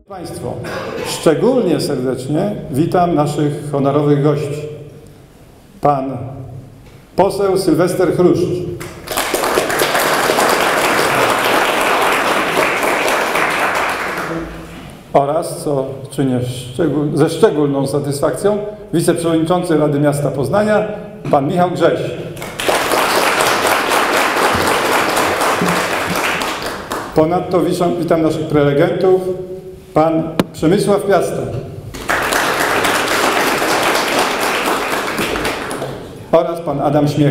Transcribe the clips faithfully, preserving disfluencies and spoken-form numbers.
Państwo, szczególnie serdecznie witam naszych honorowych gości. Pan poseł Sylwester Chruszcz. Oraz, co czynię szczegól, ze szczególną satysfakcją, wiceprzewodniczący Rady Miasta Poznania, pan Michał Grześ. Ponadto witam, witam naszych prelegentów, pan Przemysław Piasta oraz pan Adam Śmiech.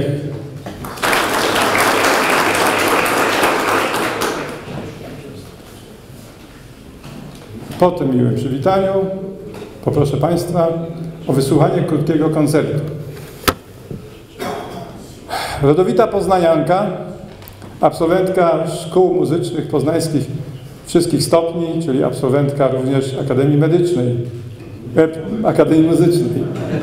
Po tym miłym przywitaniu poproszę Państwa o wysłuchanie krótkiego koncertu. Rodowita poznanianka, absolwentka szkół muzycznych poznańskich wszystkich stopni, czyli absolwentka również Akademii Medycznej, e, Akademii Muzycznej.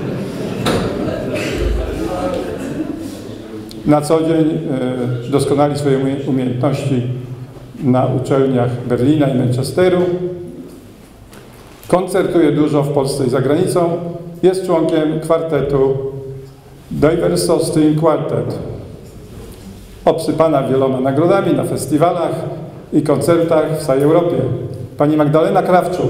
Na co dzień e, doskonali swoje umiejętności na uczelniach Berlina i Manchesteru. Koncertuje dużo w Polsce i za granicą. Jest członkiem kwartetu Diverso String Quartet. Obsypana wieloma nagrodami na festiwalach i koncertach w całej Europie. Pani Magdalena Krawczuk.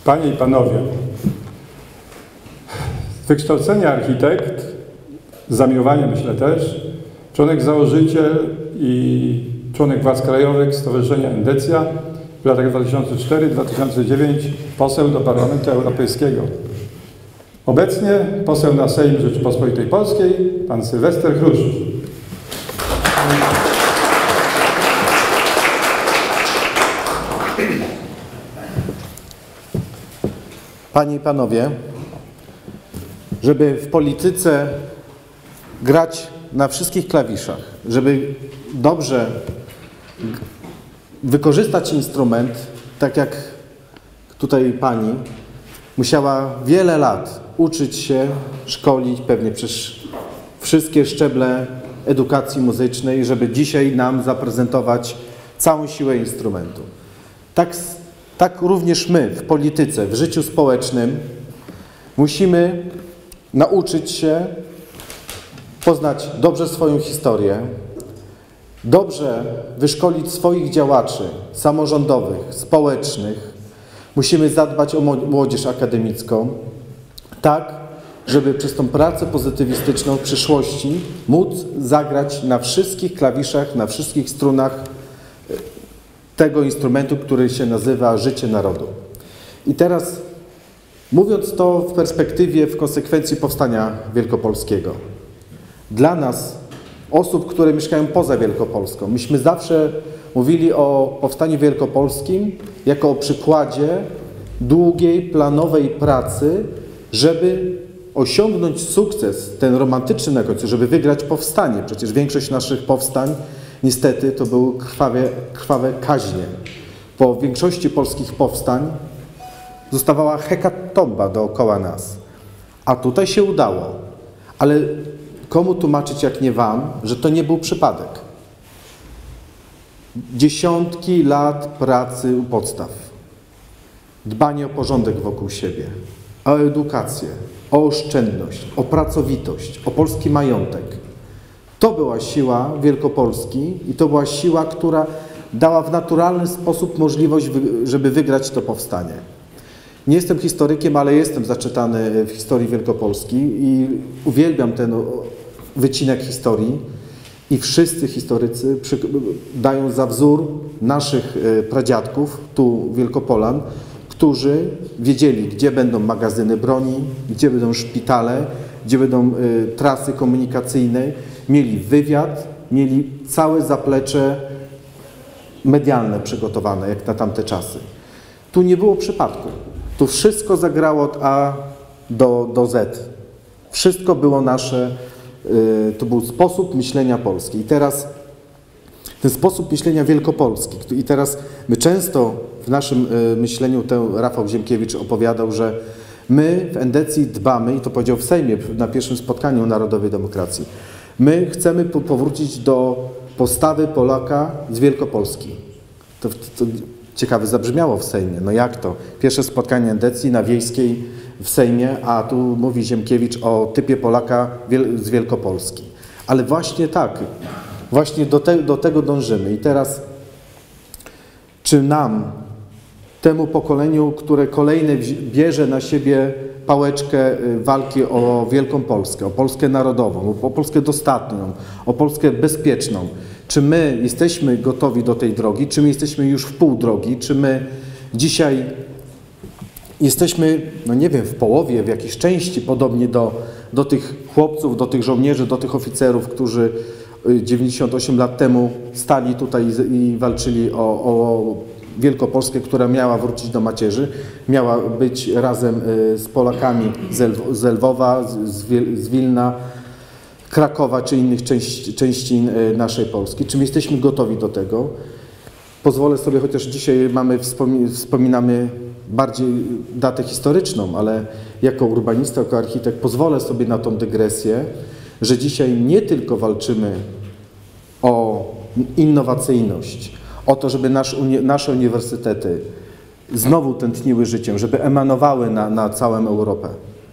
Panie i Panowie, z wykształcenia architekt, z zamiłowania myślę też, członek założyciel i członek władz krajowych Stowarzyszenia Endecja, w latach dwa tysiące czwarty do dwa tysiące dziewiątego poseł do Parlamentu Europejskiego. Obecnie poseł na Sejm Rzeczypospolitej Polskiej, pan Sylwester Chruszcz. Panie i Panowie, żeby w polityce grać na wszystkich klawiszach, żeby dobrze wykorzystać instrument, tak jak tutaj pani, musiała wiele lat uczyć się, szkolić, pewnie przez wszystkie szczeble edukacji muzycznej, żeby dzisiaj nam zaprezentować całą siłę instrumentu. Tak, tak również my w polityce, w życiu społecznym musimy nauczyć się poznać dobrze swoją historię, dobrze wyszkolić swoich działaczy samorządowych, społecznych. Musimy zadbać o młodzież akademicką, tak, żeby przez tą pracę pozytywistyczną w przyszłości móc zagrać na wszystkich klawiszach, na wszystkich strunach tego instrumentu, który się nazywa życie narodu. I teraz, mówiąc to w perspektywie, w konsekwencji powstania wielkopolskiego, dla nas, osób, które mieszkają poza Wielkopolską, myśmy zawsze mówili o powstaniu wielkopolskim jako o przykładzie długiej, planowej pracy, żeby osiągnąć sukces, ten romantyczny na końcu, żeby wygrać powstanie. Przecież większość naszych powstań, niestety, to były krwawe, krwawe kaźnie. Po większości polskich powstań zostawała hekatomba dookoła nas. A tutaj się udało. Ale komu tłumaczyć, jak nie wam, że to nie był przypadek? Dziesiątki lat pracy u podstaw. Dbanie o porządek wokół siebie, o edukację, o oszczędność, o pracowitość, o polski majątek. To była siła Wielkopolski i to była siła, która dała w naturalny sposób możliwość, żeby wygrać to powstanie. Nie jestem historykiem, ale jestem zaczytany w historii Wielkopolski i uwielbiam ten wycinek historii i wszyscy historycy dają za wzór naszych pradziadków, tu Wielkopolan, którzy wiedzieli, gdzie będą magazyny broni, gdzie będą szpitale, gdzie będą y, trasy komunikacyjne, mieli wywiad, mieli całe zaplecze medialne przygotowane, jak na tamte czasy. Tu nie było przypadku. Tu wszystko zagrało od A do, do Z. Wszystko było nasze, y, to był sposób myślenia Polski. I teraz ten sposób myślenia Wielkopolski. I teraz my często w naszym y, myśleniu, ten Rafał Ziemkiewicz opowiadał, że my w Endecji dbamy, i to powiedział w Sejmie na pierwszym spotkaniu Narodowej Demokracji, my chcemy po, powrócić do postawy Polaka z Wielkopolski. To, to ciekawe zabrzmiało w Sejmie. No jak to? Pierwsze spotkanie Endecji na Wiejskiej w Sejmie, a tu mówi Ziemkiewicz o typie Polaka wiel z Wielkopolski. Ale właśnie tak, właśnie do, te, do tego dążymy. I teraz, czy nam, temu pokoleniu, które kolejne bierze na siebie pałeczkę walki o Wielką Polskę, o Polskę narodową, o Polskę dostatnią, o Polskę bezpieczną, czy my jesteśmy gotowi do tej drogi, czy my jesteśmy już w pół drogi, czy my dzisiaj jesteśmy, no nie wiem, w połowie, w jakiejś części podobnie do, do tych chłopców, do tych żołnierzy, do tych oficerów, którzy dziewięćdziesiąt osiem lat temu stali tutaj i walczyli o, o Wielkopolskę, która miała wrócić do macierzy, miała być razem z Polakami z Lwowa, z Wilna, Krakowa czy innych części, części naszej Polski. Czy my jesteśmy gotowi do tego? Pozwolę sobie, chociaż dzisiaj mamy, wspominamy bardziej datę historyczną, ale jako urbanista, jako architekt pozwolę sobie na tą dygresję, że dzisiaj nie tylko walczymy o innowacyjność, o to, żeby nasz, nasze uniwersytety znowu tętniły życiem, żeby emanowały na, na całą Europę.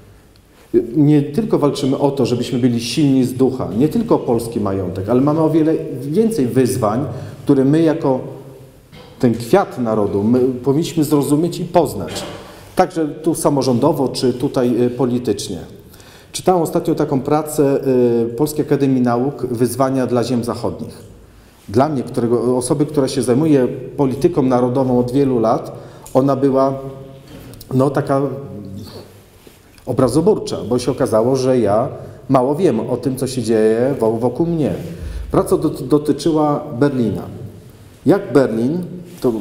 Nie tylko walczymy o to, żebyśmy byli silni z ducha, nie tylko o polski majątek, ale mamy o wiele więcej wyzwań, które my jako ten kwiat narodu my powinniśmy zrozumieć i poznać. Także tu samorządowo, czy tutaj politycznie. Czytałem ostatnio taką pracę Polskiej Akademii Nauk Wyzwania dla Ziem Zachodnich. Dla mnie, którego, osoby, która się zajmuje polityką narodową od wielu lat, ona była no, taka obrazoburcza, bo się okazało, że ja mało wiem o tym, co się dzieje wokół mnie. Praca dotyczyła Berlina. Jak Berlin, to,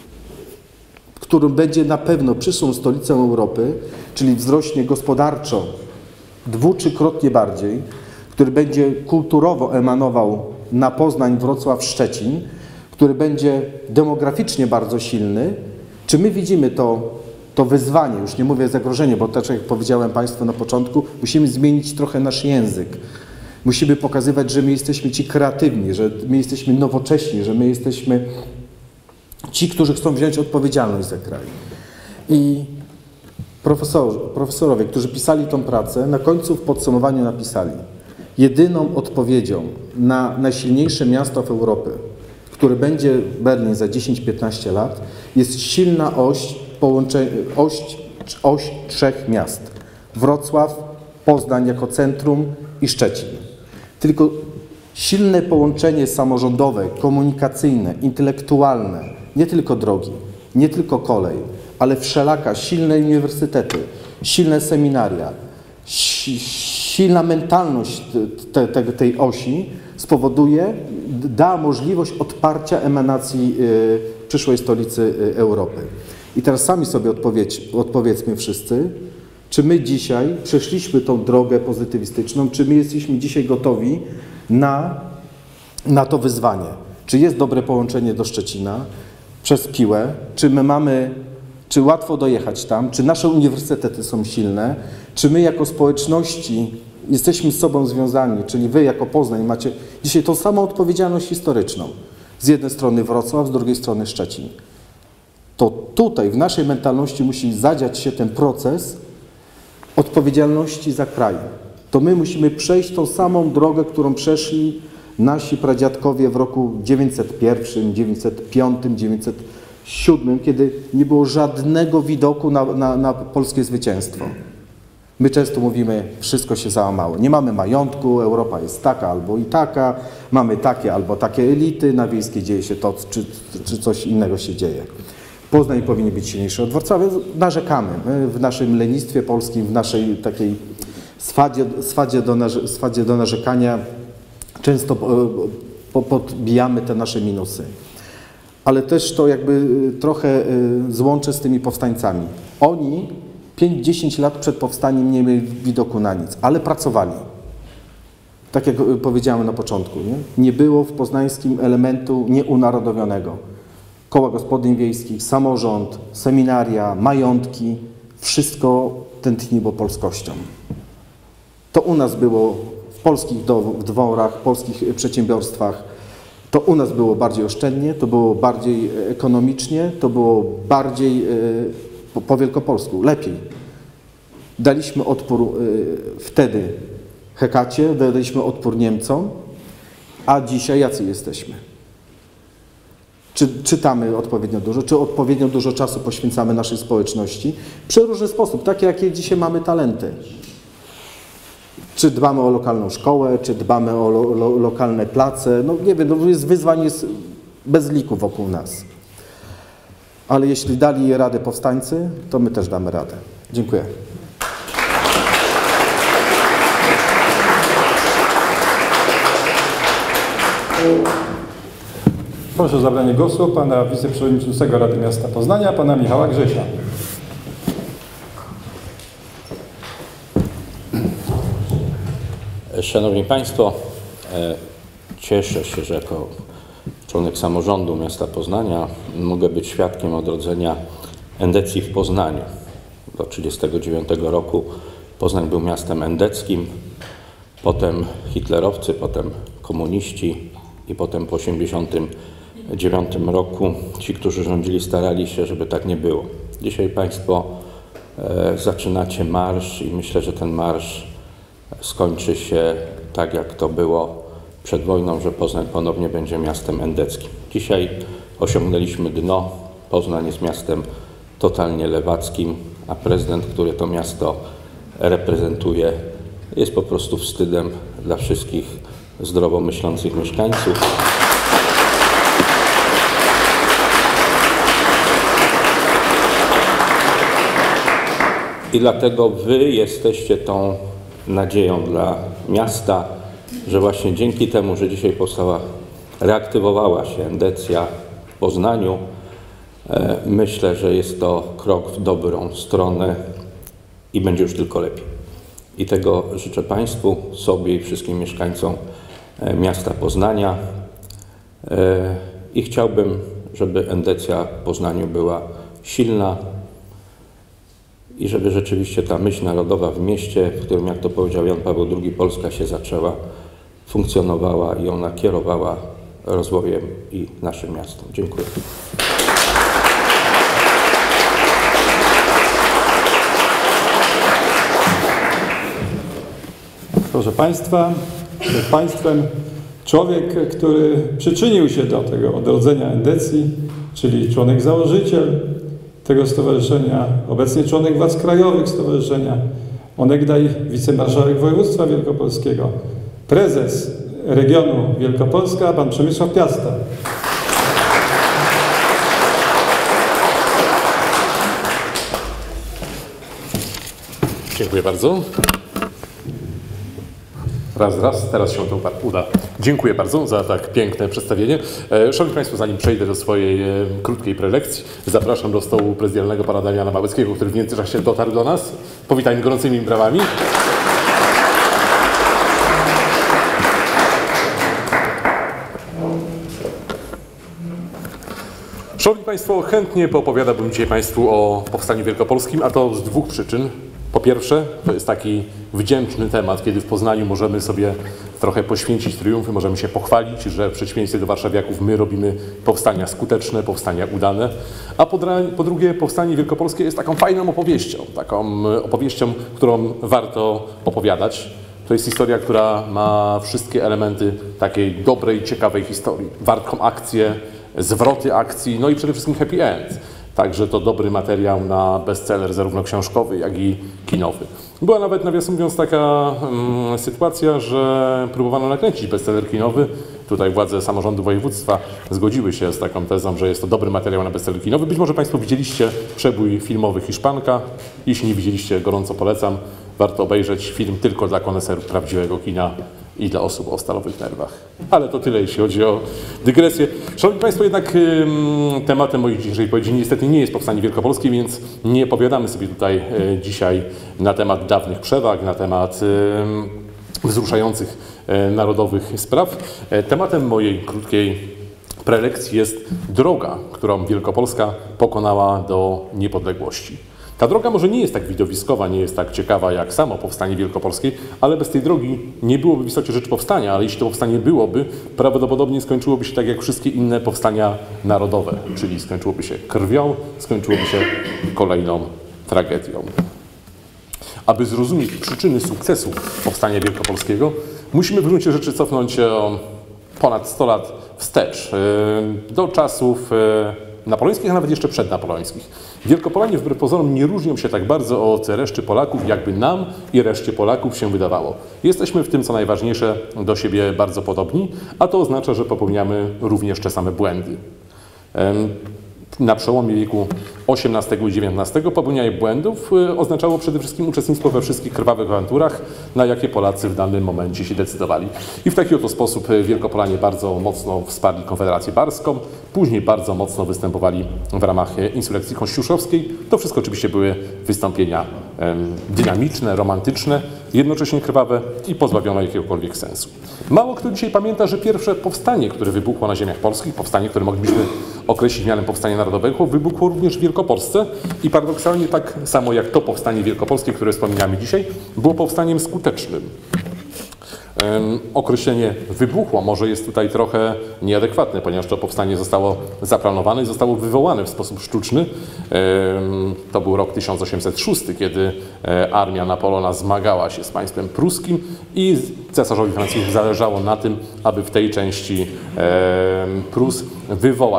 którym będzie na pewno przyszłą stolicą Europy, czyli wzrośnie gospodarczo dwu, trzykrotnie bardziej, który będzie kulturowo emanował na Poznań, Wrocław, Szczecin, który będzie demograficznie bardzo silny. Czy my widzimy to, to wyzwanie, już nie mówię zagrożenie, bo też jak powiedziałem Państwu na początku, musimy zmienić trochę nasz język. Musimy pokazywać, że my jesteśmy ci kreatywni, że my jesteśmy nowocześni, że my jesteśmy ci, którzy chcą wziąć odpowiedzialność za kraj. I profesor, profesorowie, którzy pisali tą pracę, na końcu w podsumowaniu napisali: jedyną odpowiedzią na najsilniejsze miasto w Europie, które będzie Berlin za dziesięć piętnaście lat, jest silna oś, połączenie, oś, oś trzech miast. Wrocław, Poznań jako centrum i Szczecin. Tylko silne połączenie samorządowe, komunikacyjne, intelektualne, nie tylko drogi, nie tylko kolej, ale wszelaka, silne uniwersytety, silne seminaria, silna mentalność te, te, tej osi spowoduje, da możliwość odparcia emanacji y, przyszłej stolicy y, Europy. I teraz sami sobie odpowiedź, odpowiedzmy wszyscy, czy my dzisiaj przeszliśmy tą drogę pozytywistyczną, czy my jesteśmy dzisiaj gotowi na, na to wyzwanie. Czy jest dobre połączenie do Szczecina przez Piłę, czy my mamy, czy łatwo dojechać tam, czy nasze uniwersytety są silne, czy my jako społeczności jesteśmy z sobą związani, czyli wy jako Poznań macie dzisiaj tą samą odpowiedzialność historyczną. Z jednej strony Wrocław, z drugiej strony Szczecin. To tutaj w naszej mentalności musi zadziać się ten proces odpowiedzialności za kraj. To my musimy przejść tą samą drogę, którą przeszli nasi pradziadkowie w roku dziewięćset pierwszym, dziewięćset piątym, dziewięćset siódmym, kiedy nie było żadnego widoku na, na, na polskie zwycięstwo. My często mówimy, wszystko się załamało. Nie mamy majątku, Europa jest taka albo i taka, mamy takie albo takie elity, na Wiejskiej dzieje się to, czy, czy coś innego się dzieje. Poznań powinien być silniejszy od Wrocławia. Narzekamy. My w naszym lenistwie polskim, w naszej takiej swadzie, swadzie, do, swadzie do narzekania często po, podbijamy te nasze minusy. Ale też to jakby trochę złączę z tymi powstańcami. Oni pięć dziesięć lat przed powstaniem nie mieli widoku na nic, ale pracowali. Tak jak powiedziałem na początku, nie, nie było w poznańskim elementu nieunarodowionego. Koła gospodyń wiejskich, samorząd, seminaria, majątki, wszystko tętniło polskością. To u nas było w polskich dworach, w polskich przedsiębiorstwach, to u nas było bardziej oszczędnie, to było bardziej ekonomicznie, to było bardziej po, po wielkopolsku, lepiej. Daliśmy odpór wtedy Hekacie, daliśmy odpór Niemcom, a dzisiaj jacy jesteśmy? Czy czytamy odpowiednio dużo, czy odpowiednio dużo czasu poświęcamy naszej społeczności? W przeróżny sposób, takie jakie dzisiaj mamy talenty. Czy dbamy o lokalną szkołę, czy dbamy o lo, lo, lokalne place? No nie wiem, no jest wyzwań jest bez liku wokół nas. Ale jeśli dali radę powstańcy, to my też damy radę. Dziękuję. Proszę o zabranie głosu pana wiceprzewodniczącego Rady Miasta Poznania, pana Michała Grzesia. Szanowni Państwo, cieszę się, że jako członek samorządu miasta Poznania mogę być świadkiem odrodzenia endecji w Poznaniu. Do tysiąc dziewięćset trzydziestego dziewiątego roku Poznań był miastem endeckim, potem hitlerowcy, potem komuniści i potem po tysiąc dziewięćset osiemdziesiątym dziewiątym roku ci, którzy rządzili, starali się, żeby tak nie było. Dzisiaj Państwo e, zaczynacie marsz i myślę, że ten marsz skończy się tak, jak to było przed wojną, że Poznań ponownie będzie miastem endeckim. Dzisiaj osiągnęliśmy dno. Poznań jest miastem totalnie lewackim, a prezydent, który to miasto reprezentuje, jest po prostu wstydem dla wszystkich zdrowo myślących mieszkańców. I dlatego wy jesteście tą nadzieją dla miasta, że właśnie dzięki temu, że dzisiaj powstała, reaktywowała się endecja w Poznaniu, myślę, że jest to krok w dobrą stronę i będzie już tylko lepiej. I tego życzę Państwu, sobie i wszystkim mieszkańcom miasta Poznania. I chciałbym, żeby endecja w Poznaniu była silna i żeby rzeczywiście ta myśl narodowa w mieście, w którym, jak to powiedział Jan Paweł drugi, Polska się zaczęła, funkcjonowała i ona kierowała rozwojem i naszym miastem. Dziękuję. Proszę Państwa, przed Państwem człowiek, który przyczynił się do tego odrodzenia endecji, czyli członek założyciel tego stowarzyszenia, obecnie członek władz krajowych stowarzyszenia, onegdaj wicemarszałek województwa wielkopolskiego, prezes regionu Wielkopolska, pan Przemysław Piasta. Dziękuję bardzo. Raz, raz, teraz się to uda. Dziękuję bardzo za tak piękne przedstawienie. Szanowni Państwo, zanim przejdę do swojej e, krótkiej prelekcji, zapraszam do stołu prezydialnego pana Damiana Małeckiego, który w międzyczasie dotarł do nas. Powitajmy gorącymi brawami. Szanowni Państwo, chętnie poopowiadałbym dzisiaj Państwu o Powstaniu Wielkopolskim, a to z dwóch przyczyn. Po pierwsze, to jest taki wdzięczny temat, kiedy w Poznaniu możemy sobie trochę poświęcić triumfy, możemy się pochwalić, że w przeciwieństwie do warszawiaków my robimy powstania skuteczne, powstania udane. A po, po drugie, Powstanie Wielkopolskie jest taką fajną opowieścią, taką opowieścią, którą warto opowiadać. To jest historia, która ma wszystkie elementy takiej dobrej, ciekawej historii. Wartką akcję, zwroty akcji, no i przede wszystkim happy end. Także to dobry materiał na bestseller, zarówno książkowy, jak i kinowy. Była nawet, nawiasem mówiąc, taka um, sytuacja, że próbowano nakręcić bestseller kinowy. Tutaj władze samorządu województwa zgodziły się z taką tezą, że jest to dobry materiał na bestseller kinowy. Być może Państwo widzieliście przebój filmowy Hiszpanka. Jeśli nie widzieliście, gorąco polecam. Warto obejrzeć film tylko dla koneserów prawdziwego kina i dla osób o stalowych nerwach. Ale to tyle, jeśli chodzi o dygresję. Szanowni Państwo, jednak ym, tematem mojej dzisiejszej wypowiedzi niestety nie jest Powstanie Wielkopolskie, więc nie opowiadamy sobie tutaj y, dzisiaj na temat dawnych przewag, na temat y, wzruszających y, narodowych spraw. Y, tematem mojej krótkiej prelekcji jest droga, którą Wielkopolska pokonała do niepodległości. Ta droga może nie jest tak widowiskowa, nie jest tak ciekawa jak samo Powstanie Wielkopolskie, ale bez tej drogi nie byłoby w istocie rzeczy powstania, ale jeśli to powstanie byłoby, prawdopodobnie skończyłoby się tak jak wszystkie inne powstania narodowe, czyli skończyłoby się krwią, skończyłoby się kolejną tragedią. Aby zrozumieć przyczyny sukcesu Powstania Wielkopolskiego, musimy w gruncie rzeczy cofnąć się o ponad sto lat wstecz, do czasów napoleońskich, a nawet jeszcze przednapoleońskich. Wielkopolanie wbrew pozorom nie różnią się tak bardzo od reszty Polaków, jakby nam i reszcie Polaków się wydawało. Jesteśmy w tym, co najważniejsze, do siebie bardzo podobni, a to oznacza, że popełniamy również te same błędy. Na przełomie wieku osiemnastego i dziewiętnastego popełnianie błędów oznaczało przede wszystkim uczestnictwo we wszystkich krwawych awanturach, na jakie Polacy w danym momencie się decydowali. I w taki oto sposób Wielkopolanie bardzo mocno wsparli Konfederację Barską, później bardzo mocno występowali w ramach insurrekcji kościuszowskiej. To wszystko oczywiście były wystąpienia em, dynamiczne, romantyczne, jednocześnie krwawe i pozbawione jakiegokolwiek sensu. Mało kto dzisiaj pamięta, że pierwsze powstanie, które wybuchło na ziemiach polskich, powstanie, które moglibyśmy określić mianem powstania narodowego, wybuchło również w Wielkopolsce i paradoksalnie tak samo jak to powstanie wielkopolskie, które wspominamy dzisiaj, było powstaniem skutecznym. Określenie wybuchło może jest tutaj trochę nieadekwatne, ponieważ to powstanie zostało zaplanowane i zostało wywołane w sposób sztuczny. To był rok tysiąc osiemset szósty, kiedy armia Napoleona zmagała się z państwem pruskim i cesarzowi francuskim zależało na tym, aby w tej części Prus wywołać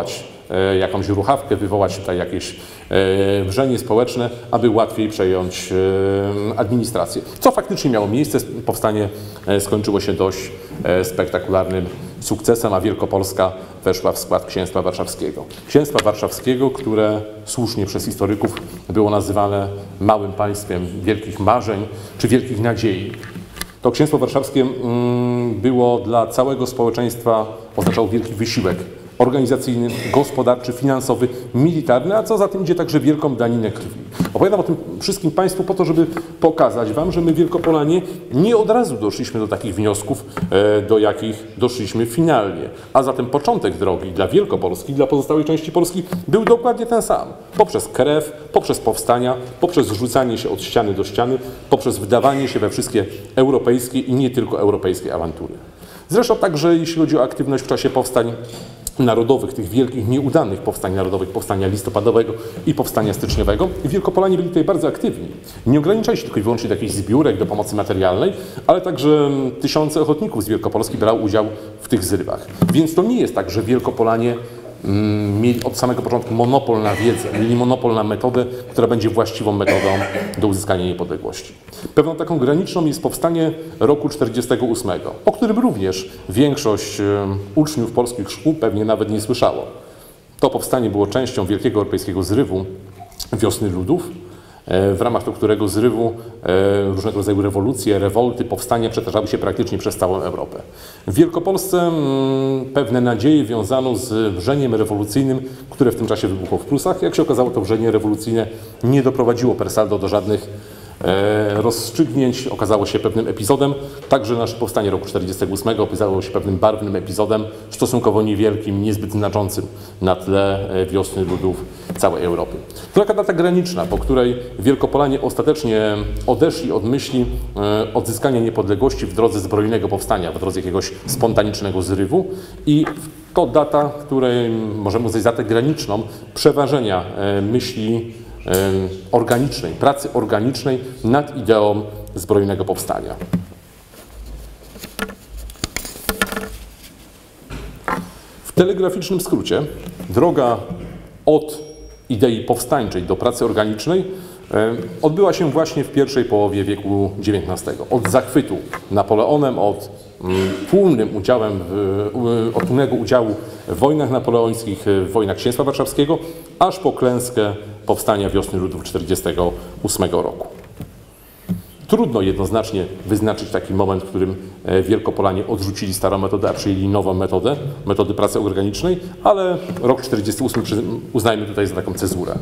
e, jakąś ruchawkę, wywołać tutaj jakieś e, wrzenie społeczne, aby łatwiej przejąć e, administrację. Co faktycznie miało miejsce, powstanie e, skończyło się dość e, spektakularnym sukcesem, a Wielkopolska weszła w skład Księstwa Warszawskiego. Księstwa Warszawskiego, które słusznie przez historyków było nazywane małym państwem wielkich marzeń czy wielkich nadziei. To Księstwo Warszawskie mm, było dla całego społeczeństwa, oznaczało wielki wysiłek organizacyjny, gospodarczy, finansowy, militarny, a co za tym idzie także wielką daninę krwi. Opowiadam o tym wszystkim Państwu po to, żeby pokazać Wam, że my Wielkopolanie nie od razu doszliśmy do takich wniosków, e, do jakich doszliśmy finalnie. A zatem początek drogi dla Wielkopolski, dla pozostałej części Polski był dokładnie ten sam. Poprzez krew, poprzez powstania, poprzez rzucanie się od ściany do ściany, poprzez wdawanie się we wszystkie europejskie i nie tylko europejskie awantury. Zresztą także jeśli chodzi o aktywność w czasie powstań narodowych, tych wielkich, nieudanych powstań narodowych, powstania listopadowego i powstania styczniowego. Wielkopolanie byli tutaj bardzo aktywni. Nie ograniczali się tylko i wyłącznie do jakichś zbiórek, do pomocy materialnej, ale także tysiące ochotników z Wielkopolski brało udział w tych zrywach. Więc to nie jest tak, że Wielkopolanie mm, mieli od samego początku monopol na wiedzę, mieli monopol na metodę, która będzie właściwą metodą do uzyskania niepodległości. Pewną taką graniczną jest powstanie roku czterdziestego ósmego, o którym również większość y, uczniów polskich szkół pewnie nawet nie słyszało. To powstanie było częścią wielkiego europejskiego zrywu Wiosny Ludów, w ramach do którego zrywu różnego rodzaju rewolucje, rewolty, powstania przetarzały się praktycznie przez całą Europę. W Wielkopolsce pewne nadzieje wiązano z wrzeniem rewolucyjnym, które w tym czasie wybuchło w Prusach. Jak się okazało, to wrzenie rewolucyjne nie doprowadziło per saldo do żadnych rozstrzygnięć, okazało się pewnym epizodem. Także nasze powstanie roku czterdziestego ósmego okazało się pewnym barwnym epizodem, stosunkowo niewielkim, niezbyt znaczącym na tle Wiosny Ludów całej Europy. To taka data graniczna, po której Wielkopolanie ostatecznie odeszli od myśli odzyskania niepodległości w drodze zbrojnego powstania, w drodze jakiegoś spontanicznego zrywu i to data, której możemy uznać za datę graniczną przeważenia myśli organicznej, pracy organicznej nad ideą zbrojnego powstania. W telegraficznym skrócie droga od idei powstańczej do pracy organicznej odbyła się właśnie w pierwszej połowie wieku dziewiętnastego. Od zachwytu Napoleonem, od tłumnym udziałem, w, od tłumnego udziału w wojnach napoleońskich, w wojnach Księstwa Warszawskiego, aż po klęskę powstania Wiosny Ludów czterdziestego ósmego roku. Trudno jednoznacznie wyznaczyć taki moment, w którym Wielkopolanie odrzucili starą metodę, a przyjęli nową metodę, metody pracy organicznej, ale rok czterdziesty ósmy uznajmy tutaj za taką cezurę.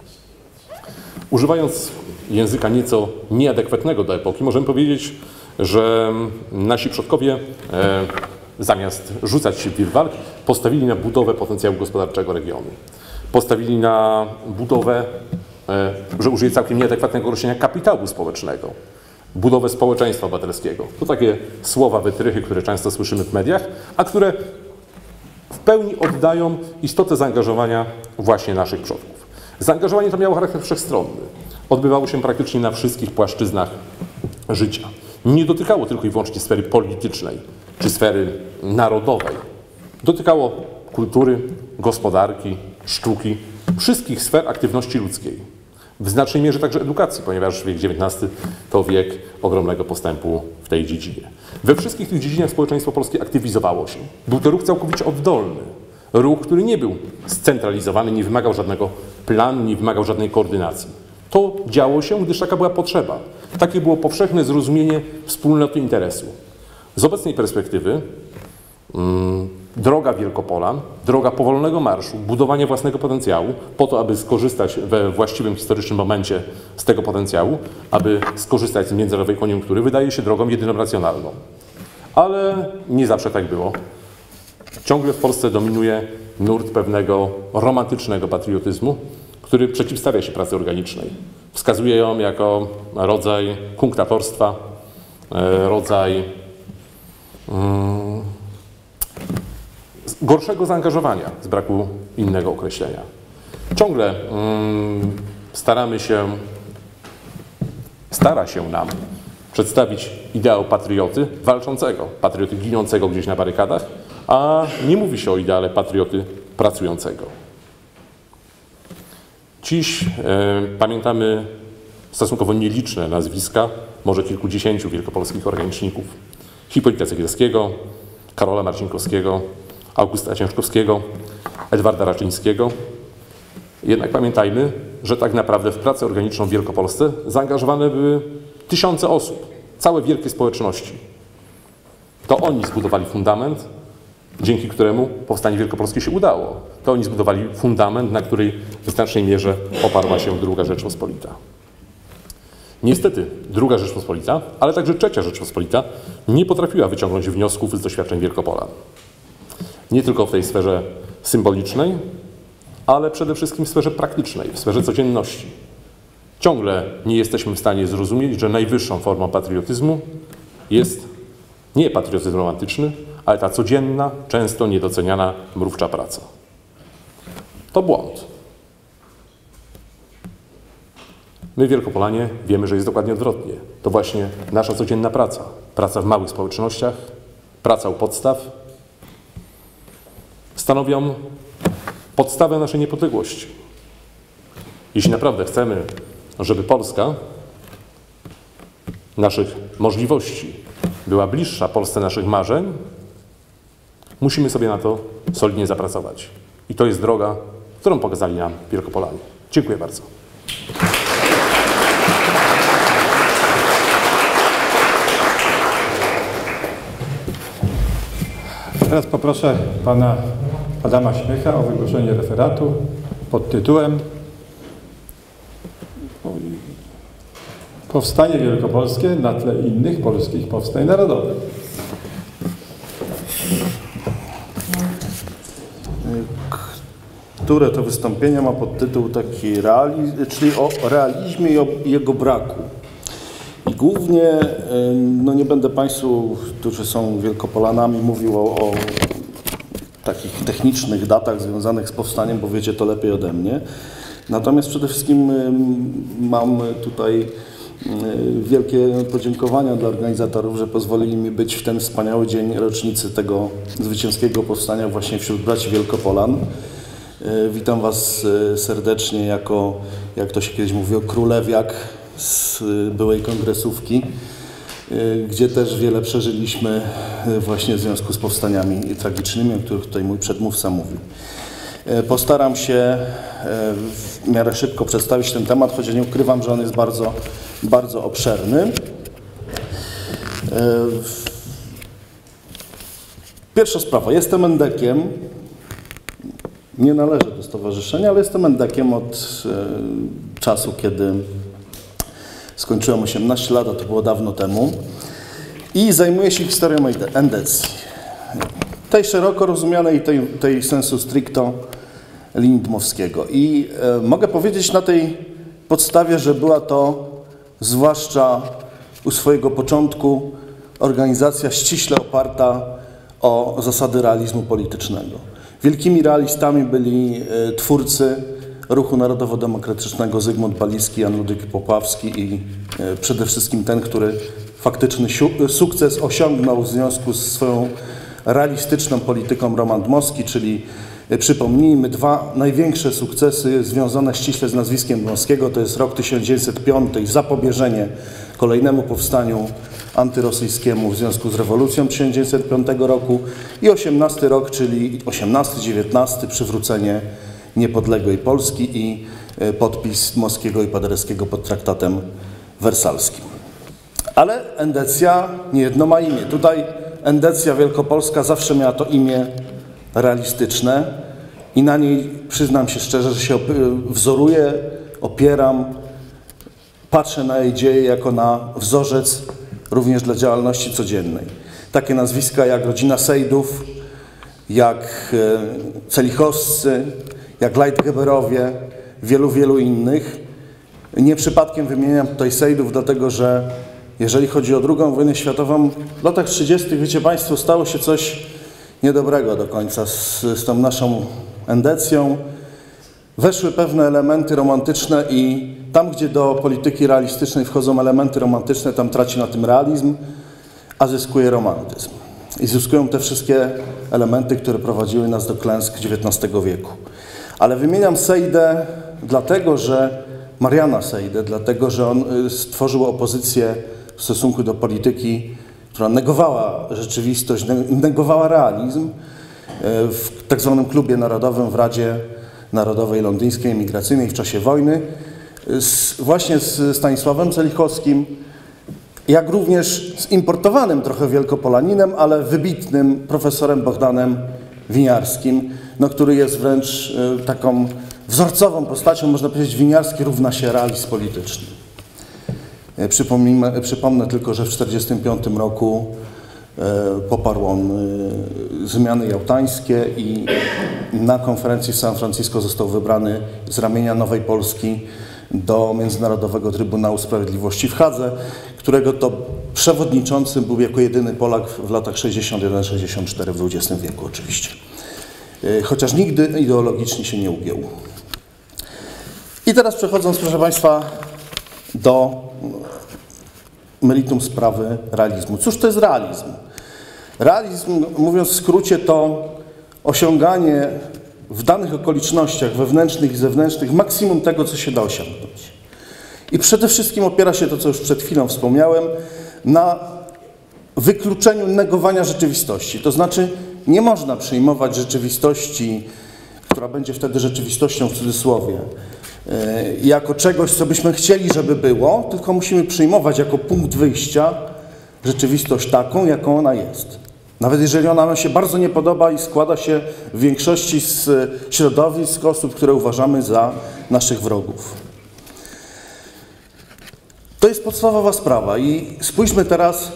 Używając języka nieco nieadekwatnego do epoki, możemy powiedzieć, że nasi przodkowie e, zamiast rzucać się w wir walk, postawili na budowę potencjału gospodarczego regionu. Postawili na budowę, e, że użyję całkiem nieadekwatnego określenia, kapitału społecznego. Budowę społeczeństwa obywatelskiego. To takie słowa, wytrychy, które często słyszymy w mediach, a które w pełni oddają istotę zaangażowania właśnie naszych przodków. Zaangażowanie to miało charakter wszechstronny. Odbywało się praktycznie na wszystkich płaszczyznach życia. Nie dotykało tylko i wyłącznie sfery politycznej czy sfery narodowej. Dotykało kultury, gospodarki, sztuki, wszystkich sfer aktywności ludzkiej. W znacznej mierze także edukacji, ponieważ wiek dziewiętnasty to wiek ogromnego postępu w tej dziedzinie. We wszystkich tych dziedzinach społeczeństwo polskie aktywizowało się. Był to ruch całkowicie oddolny. Ruch, który nie był scentralizowany, nie wymagał żadnego planu, nie wymagał żadnej koordynacji. To działo się, gdyż taka była potrzeba. Takie było powszechne zrozumienie wspólnoty interesu. Z obecnej perspektywy hmm, droga Wielkopolan, droga powolnego marszu, budowania własnego potencjału po to, aby skorzystać we właściwym historycznym momencie z tego potencjału, aby skorzystać z międzynarodowej koniunktury, wydaje się drogą jedyną racjonalną. Ale nie zawsze tak było. Ciągle w Polsce dominuje nurt pewnego romantycznego patriotyzmu, który przeciwstawia się pracy organicznej. Wskazuje ją jako rodzaj kunktatorstwa, rodzaj um, gorszego zaangażowania, z braku innego określenia. Ciągle um, staramy się, stara się nam przedstawić ideał patrioty walczącego, patrioty ginącego gdzieś na barykadach, a nie mówi się o ideale patrioty pracującego. Dziś e, pamiętamy stosunkowo nieliczne nazwiska, może kilkudziesięciu wielkopolskich organiczników. Hipolita Cegielskiego, Karola Marcinkowskiego, Augusta Ciężkowskiego, Edwarda Raczyńskiego. Jednak pamiętajmy, że tak naprawdę w pracę organiczną w Wielkopolsce zaangażowane były tysiące osób, całe wielkie społeczności. To oni zbudowali fundament, dzięki któremu powstanie wielkopolskie się udało. To oni zbudowali fundament, na której w znacznej mierze oparła się druga Rzeczpospolita. Niestety druga Rzeczpospolita, ale także trzecia Rzeczpospolita nie potrafiła wyciągnąć wniosków z doświadczeń Wielkopolan. Nie tylko w tej sferze symbolicznej, ale przede wszystkim w sferze praktycznej, w sferze codzienności. Ciągle nie jesteśmy w stanie zrozumieć, że najwyższą formą patriotyzmu jest nie patriotyzm romantyczny, ale ta codzienna, często niedoceniana mrówcza praca. To błąd. My, Wielkopolanie, wiemy, że jest dokładnie odwrotnie. To właśnie nasza codzienna praca. Praca w małych społecznościach, praca u podstaw stanowią podstawę naszej niepodległości. Jeśli naprawdę chcemy, żeby Polska naszych możliwości była bliższa Polsce naszych marzeń, musimy sobie na to solidnie zapracować. I to jest droga, którą pokazali nam Wielkopolanie. Dziękuję bardzo. Teraz poproszę pana Adama Śmiecha o wygłoszenie referatu pod tytułem Powstanie Wielkopolskie na tle innych polskich powstań narodowych. Które to wystąpienie ma podtytuł taki, reali, czyli o realizmie i o jego braku. I głównie, no nie będę Państwu, którzy są Wielkopolanami, mówił o, o takich technicznych datach związanych z powstaniem, bo wiecie to lepiej ode mnie. Natomiast przede wszystkim mam tutaj wielkie podziękowania dla organizatorów, że pozwolili mi być w ten wspaniały dzień rocznicy tego zwycięskiego powstania właśnie wśród braci Wielkopolan. Witam Was serdecznie jako, jak to się kiedyś mówiło, królewiak z byłej kongresówki, gdzie też wiele przeżyliśmy właśnie w związku z powstaniami tragicznymi, o których tutaj mój przedmówca mówił. Postaram się w miarę szybko przedstawić ten temat, choć nie ukrywam, że on jest bardzo, bardzo obszerny. Pierwsza sprawa. Jestem endekiem. Nie należę do stowarzyszenia, ale jestem endekiem od czasu, kiedy skończyłem osiemnaście lat, a to było dawno temu. I zajmuję się historią endecji. Tej szeroko rozumianej, tej, tej sensu stricto linii Dmowskiego. I e, mogę powiedzieć na tej podstawie, że była to zwłaszcza u swojego początku organizacja ściśle oparta o zasady realizmu politycznego. Wielkimi realistami byli e, twórcy Ruchu Narodowo-Demokratycznego Zygmunt Balicki, Jan Ludwik Popławski i e, przede wszystkim ten, który faktyczny sukces osiągnął w związku z swoją realistyczną polityką Roman Dmowski, czyli przypomnijmy dwa największe sukcesy związane ściśle z nazwiskiem Dmowskiego, to jest rok tysiąc dziewięćset piąty i zapobieżenie kolejnemu powstaniu antyrosyjskiemu w związku z rewolucją tysiąc dziewięćset piątego roku i osiemnasty rok, czyli osiemnasty dziewiętnasty przywrócenie niepodległej Polski i podpis Dmowskiego i Paderewskiego pod traktatem wersalskim. Ale endecja niejedno ma imię. Tutaj endecja wielkopolska zawsze miała to imię realistyczne i na niej, przyznam się szczerze, że się wzoruję, opieram, patrzę na jej dzieje jako na wzorzec również dla działalności codziennej. Takie nazwiska jak rodzina Sejdów, jak Celichowscy, jak Leitgeberowie, wielu, wielu innych. Nie przypadkiem wymieniam tutaj Sejdów, dlatego że jeżeli chodzi o drugą wojnę światową, w latach trzydziestych, wiecie Państwo, stało się coś niedobrego do końca z, z tą naszą endecją. Weszły pewne elementy romantyczne i tam, gdzie do polityki realistycznej wchodzą elementy romantyczne, tam traci na tym realizm, a zyskuje romantyzm. I zyskują te wszystkie elementy, które prowadziły nas do klęsk dziewiętnastego wieku. Ale wymieniam Sejdę dlatego, że Mariana Sejdę, dlatego, że on stworzył opozycję w stosunku do polityki, która negowała rzeczywistość, negowała realizm w tak zwanym klubie narodowym w Radzie Narodowej Londyńskiej Emigracyjnej w czasie wojny, z, właśnie z Stanisławem Celichowskim, jak również z importowanym trochę Wielkopolaninem, ale wybitnym profesorem Bohdanem Winiarskim, no, który jest wręcz taką wzorcową postacią, można powiedzieć, Winiarski równa się realizm polityczny. Przypomnijmy, przypomnę tylko, że w tysiąc dziewięćset czterdziestym piątym roku poparł on zmiany jałtańskie i na konferencji w San Francisco został wybrany z ramienia Nowej Polski do Międzynarodowego Trybunału Sprawiedliwości w Hadze, którego to przewodniczącym był jako jedyny Polak w latach sześćdziesiąt jeden sześćdziesiąt cztery w dwudziestym wieku oczywiście. Chociaż nigdy ideologicznie się nie ugiął. I teraz przechodząc, proszę Państwa, do meritum sprawy realizmu. Cóż to jest realizm? Realizm, mówiąc w skrócie, to osiąganie w danych okolicznościach wewnętrznych i zewnętrznych maksimum tego, co się da osiągnąć. I przede wszystkim opiera się to, co już przed chwilą wspomniałem, na wykluczeniu negowania rzeczywistości. To znaczy nie można przyjmować rzeczywistości, która będzie wtedy rzeczywistością w cudzysłowie, jako czegoś, co byśmy chcieli, żeby było, tylko musimy przyjmować jako punkt wyjścia rzeczywistość taką, jaką ona jest. Nawet jeżeli ona nam się bardzo nie podoba i składa się w większości z środowisk osób, które uważamy za naszych wrogów. To jest podstawowa sprawa i spójrzmy teraz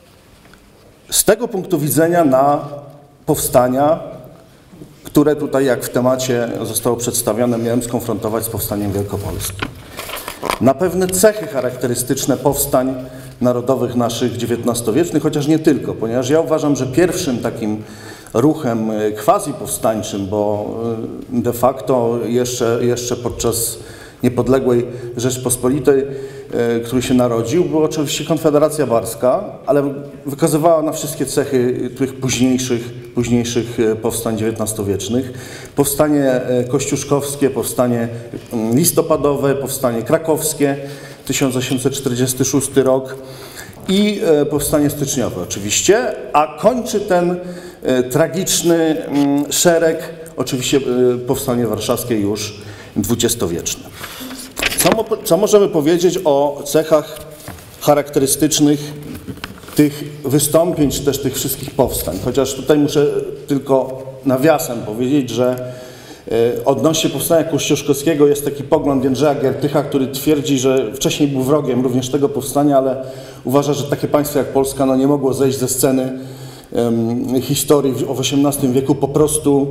z tego punktu widzenia na powstania, które tutaj, jak w temacie zostało przedstawione, miałem skonfrontować z powstaniem wielkopolskim. Na pewne cechy charakterystyczne powstań narodowych naszych dziewiętnastowiecznych, chociaż nie tylko, ponieważ ja uważam, że pierwszym takim ruchem quasi-powstańczym, bo de facto jeszcze, jeszcze podczas niepodległej Rzeczpospolitej, który się narodził, była oczywiście Konfederacja Barska, ale wykazywała na wszystkie cechy tych późniejszych, późniejszych powstań dziewiętnastowiecznych. Powstanie kościuszkowskie, powstanie listopadowe, powstanie krakowskie, tysiąc osiemset czterdziesty szósty rok i powstanie styczniowe oczywiście, a kończy ten tragiczny szereg oczywiście powstanie warszawskie już dwudziestowieczne. Co, mo co możemy powiedzieć o cechach charakterystycznych tych wystąpień, czy też tych wszystkich powstań? Chociaż tutaj muszę tylko nawiasem powiedzieć, że y, odnośnie powstania kościuszkowskiego jest taki pogląd Jędrzeja Giertycha, który twierdzi, że wcześniej był wrogiem również tego powstania, ale uważa, że takie państwo jak Polska no, nie mogło zejść ze sceny y, historii w, w osiemnastym wieku po prostu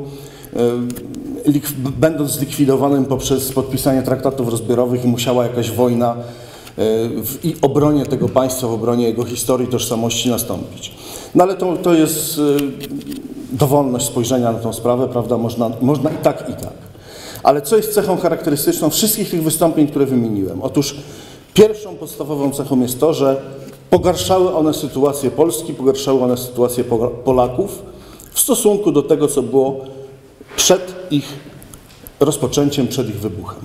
y, będąc zlikwidowanym poprzez podpisanie traktatów rozbiorowych i musiała jakaś wojna w i obronie tego państwa, w obronie jego historii, tożsamości nastąpić. No ale to, to jest dowolność spojrzenia na tę sprawę, prawda, można, można i tak, i tak. Ale co jest cechą charakterystyczną wszystkich tych wystąpień, które wymieniłem? Otóż pierwszą podstawową cechą jest to, że pogarszały one sytuację Polski, pogarszały one sytuację Polaków w stosunku do tego, co było przed ich rozpoczęciem, przed ich wybuchem.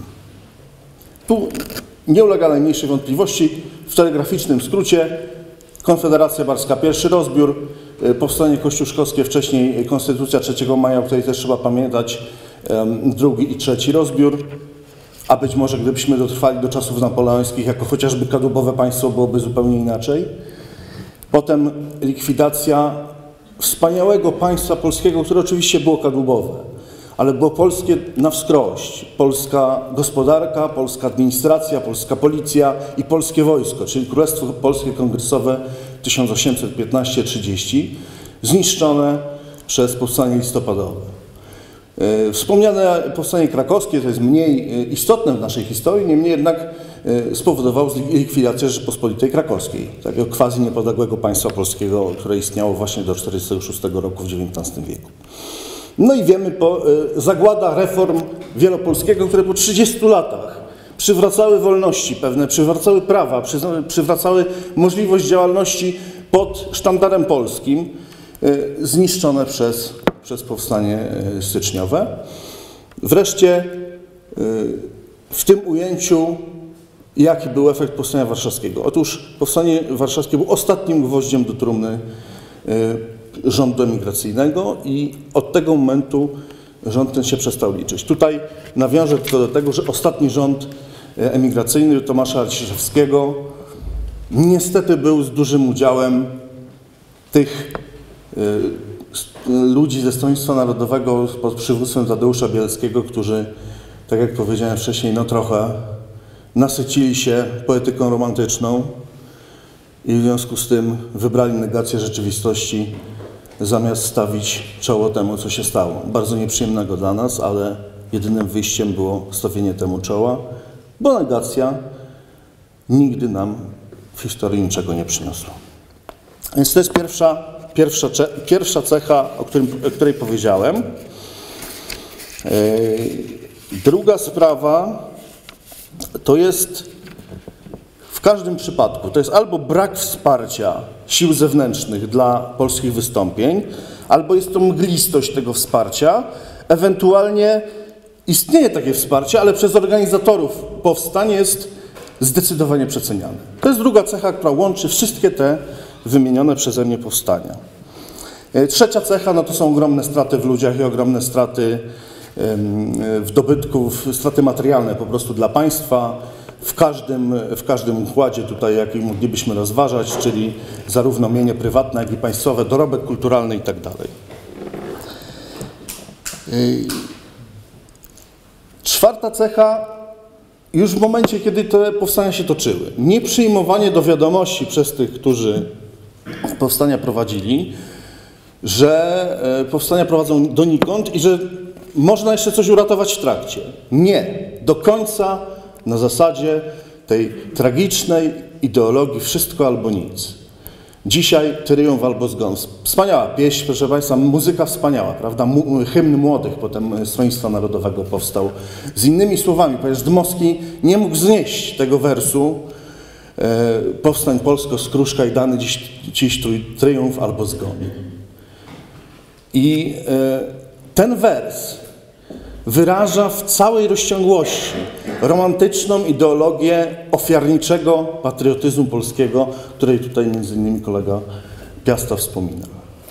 Tu nie ulega najmniejszej wątpliwości. W telegraficznym skrócie Konfederacja Barska, pierwszy rozbiór, powstanie kościuszkowskie, wcześniej Konstytucja trzeciego maja, o której też trzeba pamiętać, drugi i trzeci rozbiór, a być może gdybyśmy dotrwali do czasów napoleońskich jako chociażby kadłubowe państwo, byłoby zupełnie inaczej. Potem likwidacja wspaniałego państwa polskiego, które oczywiście było kadłubowe, ale było polskie na wskroś. Polska gospodarka, polska administracja, polska policja i polskie wojsko, czyli Królestwo Polskie Kongresowe tysiąc osiemset piętnaście trzydzieści, zniszczone przez powstanie listopadowe. Wspomniane powstanie krakowskie to jest mniej istotne w naszej historii, niemniej jednak spowodowało likwidację Rzeczypospolitej Krakowskiej, takiego quasi niepodległego państwa polskiego, które istniało właśnie do tysiąc dziewięćset czterdziestego szóstego roku w dziewiętnastym wieku. No i wiemy, po, zagłada reform wielopolskiego, które po trzydziestu latach przywracały wolności pewne, przywracały prawa, przy, przywracały możliwość działalności pod sztandarem polskim, y, zniszczone przez, przez powstanie styczniowe. Wreszcie y, w tym ujęciu, jaki był efekt Powstania Warszawskiego. Otóż Powstanie Warszawskie było ostatnim gwoździem do trumny rządu emigracyjnego i od tego momentu rząd ten się przestał liczyć. Tutaj nawiążę tylko do tego, że ostatni rząd emigracyjny Tomasza Arciszewskiego niestety był z dużym udziałem tych ludzi ze Stronnictwa Narodowego pod przywództwem Tadeusza Bielskiego, którzy, tak jak powiedziałem wcześniej, no trochę nasycili się poetyką romantyczną i w związku z tym wybrali negację rzeczywistości, zamiast stawić czoło temu, co się stało. Bardzo nieprzyjemnego dla nas, ale jedynym wyjściem było stawienie temu czoła, bo negacja nigdy nam w historii niczego nie przyniosła. Więc to jest pierwsza, pierwsza, pierwsza cecha, o, którym, o której powiedziałem. Yy, druga sprawa to jest w każdym przypadku, to jest albo brak wsparcia sił zewnętrznych dla polskich wystąpień, albo jest to mglistość tego wsparcia, ewentualnie istnieje takie wsparcie, ale przez organizatorów powstań jest zdecydowanie przeceniane. To jest druga cecha, która łączy wszystkie te wymienione przeze mnie powstania. Trzecia cecha, no to są ogromne straty w ludziach i ogromne straty w dobytku, straty materialne po prostu dla państwa, w każdym, w każdym układzie tutaj, jaki moglibyśmy rozważać, czyli zarówno mienie prywatne, jak i państwowe, dorobek kulturalny i tak dalej. Czwarta cecha, już w momencie, kiedy te powstania się toczyły, nieprzyjmowanie do wiadomości przez tych, którzy powstania prowadzili, że powstania prowadzą donikąd i że można jeszcze coś uratować w trakcie. Nie. Do końca na zasadzie tej tragicznej ideologii wszystko albo nic. Dzisiaj triumf albo zgon. Wspaniała pieśń, proszę Państwa, muzyka wspaniała, prawda? Hymn młodych potem Stronnictwa Narodowego powstał. Z innymi słowami, ponieważ Dmowski nie mógł znieść tego wersu e, powstań Polsko, skruszka i dany dziś, dziś triumf albo zgon. I e, ten wers wyraża w całej rozciągłości romantyczną ideologię ofiarniczego patriotyzmu polskiego, której tutaj między innymi kolega Piasta wspominał.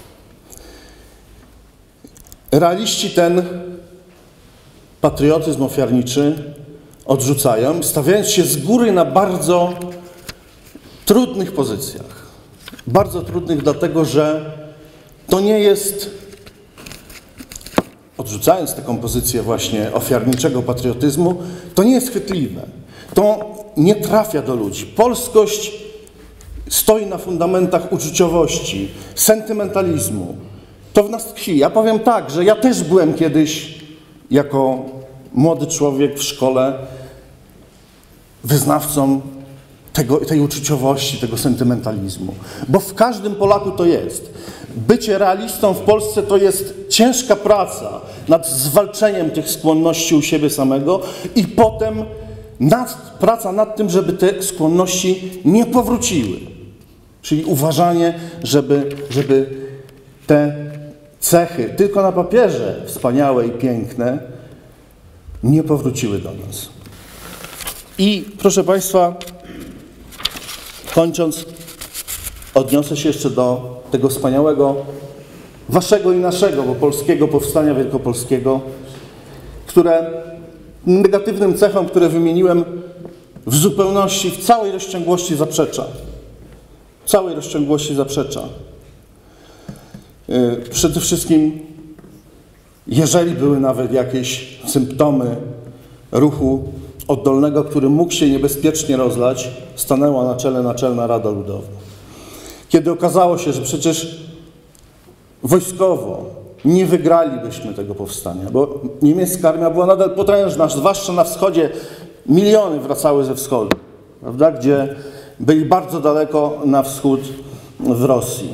Realiści ten patriotyzm ofiarniczy odrzucają, stawiając się z góry na bardzo trudnych pozycjach. Bardzo trudnych dlatego, że to nie jest, odrzucając taką pozycję właśnie ofiarniczego patriotyzmu, to nie jest chwytliwe. To nie trafia do ludzi. Polskość stoi na fundamentach uczuciowości, sentymentalizmu. To w nas tkwi. Ja powiem tak, że ja też byłem kiedyś jako młody człowiek w szkole wyznawcą tego, tej uczuciowości, tego sentymentalizmu. Bo w każdym Polaku to jest. Bycie realistą w Polsce to jest ciężka praca nad zwalczeniem tych skłonności u siebie samego i potem nad, praca nad tym, żeby te skłonności nie powróciły. Czyli uważanie, żeby, żeby te cechy, tylko na papierze wspaniałe i piękne, nie powróciły do nas. I proszę Państwa, kończąc, odniosę się jeszcze do tego wspaniałego waszego i naszego, bo polskiego powstania wielkopolskiego, które negatywnym cechom, które wymieniłem, w zupełności, w całej rozciągłości zaprzecza. W całej rozciągłości zaprzecza. Yy, przede wszystkim, jeżeli były nawet jakieś symptomy ruchu oddolnego, który mógł się niebezpiecznie rozlać, stanęła na czele Naczelna Rada Ludowa. Kiedy okazało się, że przecież wojskowo nie wygralibyśmy tego powstania, bo niemiecka armia była nadal potężna, zwłaszcza na wschodzie miliony wracały ze wschodu, prawda, gdzie byli bardzo daleko na wschód w Rosji.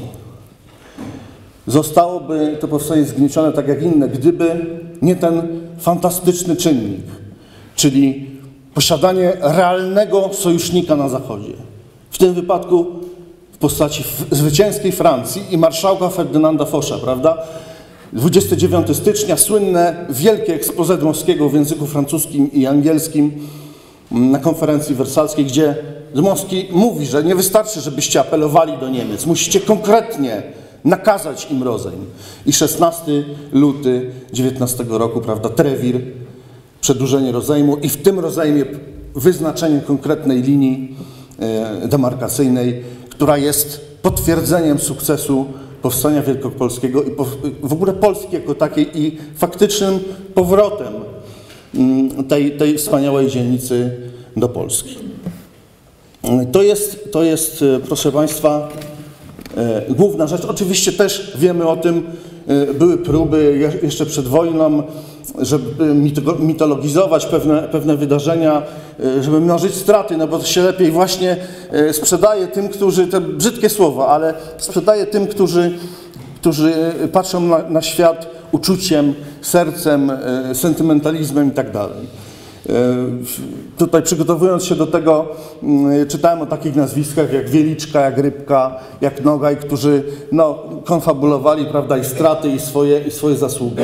Zostałoby to powstanie zgniecione tak jak inne, gdyby nie ten fantastyczny czynnik, czyli posiadanie realnego sojusznika na Zachodzie. W tym wypadku w postaci zwycięskiej Francji i marszałka Ferdynanda Fosza, prawda? dwudziestego dziewiątego stycznia, słynne wielkie exposé Dmowskiego w języku francuskim i angielskim na konferencji wersalskiej, gdzie Dmowski mówi, że nie wystarczy, żebyście apelowali do Niemiec, musicie konkretnie nakazać im rozejm. I szesnastego lutego dziewiętnastego roku, prawda, Trewir, przedłużenie rozejmu i w tym rozejmie wyznaczenie konkretnej linii e, demarkacyjnej, która jest potwierdzeniem sukcesu powstania wielkopolskiego i po, w ogóle Polski jako takiej i faktycznym powrotem tej, tej wspaniałej dzielnicy do Polski. To jest, to jest, proszę Państwa, główna rzecz. Oczywiście też wiemy o tym, były próby jeszcze przed wojną, żeby mitologizować pewne, pewne wydarzenia, żeby mnożyć straty, no bo to się lepiej właśnie sprzedaje tym, którzy, te brzydkie słowa, ale sprzedaje tym, którzy, którzy patrzą na, na świat uczuciem, sercem, sentymentalizmem i tak dalej. Tutaj przygotowując się do tego, czytałem o takich nazwiskach jak Wieliczka, jak Rybka, jak Nogaj, którzy no, konfabulowali, prawda, i straty, i swoje, i swoje zasługi.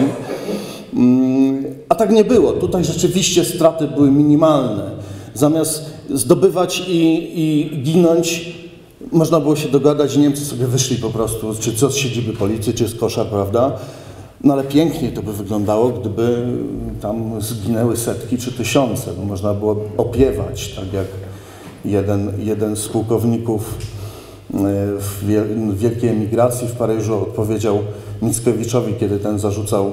A tak nie było. Tutaj rzeczywiście straty były minimalne. Zamiast zdobywać i, i ginąć, można było się dogadać i Niemcy sobie wyszli po prostu, czy co z siedziby policji, czy z koszar, prawda? No ale pięknie to by wyglądało, gdyby tam zginęły setki czy tysiące, bo można było opiewać, tak jak jeden, jeden z pułkowników w wielkiej emigracji w Paryżu odpowiedział Mickiewiczowi, kiedy ten zarzucał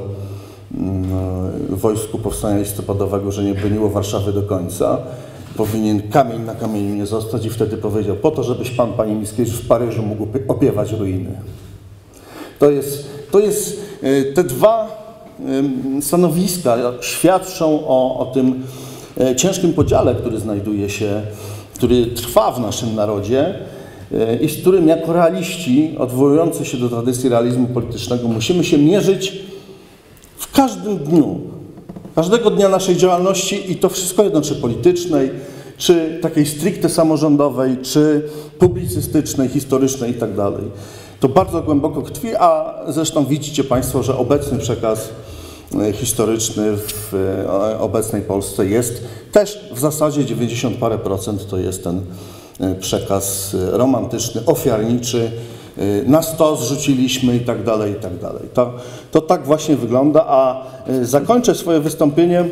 wojsku powstania listopadowego, że nie broniło Warszawy do końca. Powinien kamień na kamieniu nie zostać i wtedy powiedział, po to, żebyś pan, panie Mickiewicz, w Paryżu mógł opiewać ruiny. To jest, to jest te dwa stanowiska świadczą o, o tym ciężkim podziale, który znajduje się, który trwa w naszym narodzie i z którym jako realiści odwołujący się do tradycji realizmu politycznego musimy się mierzyć w każdym dniu, każdego dnia naszej działalności i to wszystko jedno, czy politycznej, czy takiej stricte samorządowej, czy publicystycznej, historycznej i tak dalej. To bardzo głęboko tkwi, a zresztą widzicie Państwo, że obecny przekaz historyczny w obecnej Polsce jest też w zasadzie dziewięćdziesiąt parę procent to jest ten przekaz romantyczny, ofiarniczy, na stos zrzuciliśmy i tak dalej, i tak dalej. To, to tak właśnie wygląda, a zakończę swoje wystąpienie.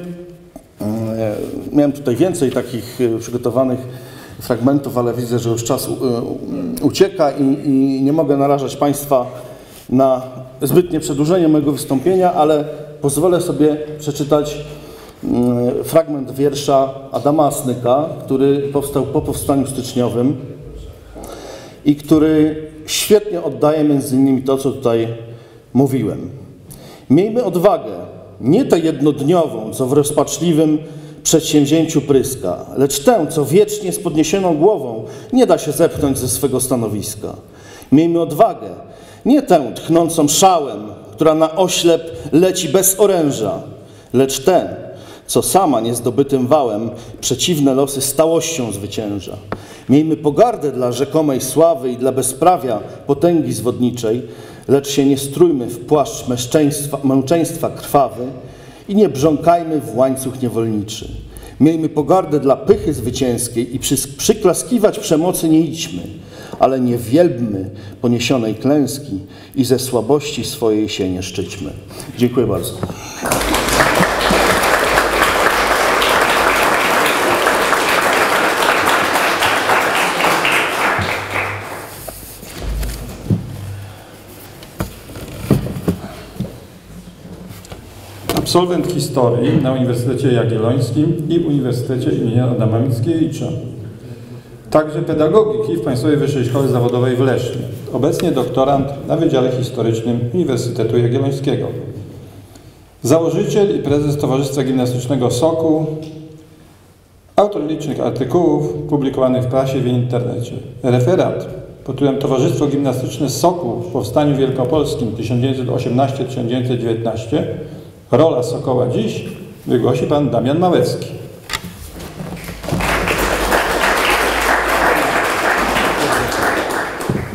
Miałem tutaj więcej takich przygotowanych fragmentów, ale widzę, że już czas ucieka i, i nie mogę narażać Państwa na zbytnie przedłużenie mojego wystąpienia, ale pozwolę sobie przeczytać fragment wiersza Adama Asnyka, który powstał po powstaniu styczniowym i który świetnie oddaje między innymi to, co tutaj mówiłem. Miejmy odwagę, nie tę jednodniową, co w rozpaczliwym przedsięwzięciu pryska, lecz tę, co wiecznie z podniesioną głową nie da się zepchnąć ze swego stanowiska. Miejmy odwagę, nie tę tchnącą szałem, która na oślep leci bez oręża, lecz tę, co sama niezdobytym wałem przeciwne losy stałością zwycięża. Miejmy pogardę dla rzekomej sławy i dla bezprawia potęgi zwodniczej, lecz się nie strójmy w płaszcz męczeństwa, męczeństwa krwawy i nie brząkajmy w łańcuch niewolniczy. Miejmy pogardę dla pychy zwycięskiej i przy, przyklaskiwać przemocy nie idźmy, ale nie wielbmy poniesionej klęski i ze słabości swojej się nie szczyćmy. Dziękuję bardzo. Absolwent historii na Uniwersytecie Jagiellońskim i Uniwersytecie im. Adama Mickiewicza. Także pedagogiki w Państwowej Wyższej Szkole Zawodowej w Lesznie. Obecnie doktorant na Wydziale Historycznym Uniwersytetu Jagiellońskiego. Założyciel i prezes Towarzystwa Gimnastycznego Sokół. Autor licznych artykułów publikowanych w prasie i w internecie. Referat pod tytułem Towarzystwo Gimnastyczne Sokół w Powstaniu Wielkopolskim tysiąc dziewięćset osiemnasty do tysiąc dziewięćset dziewiętnasty. Rola Sokoła dziś wygłosi pan Damian Małecki.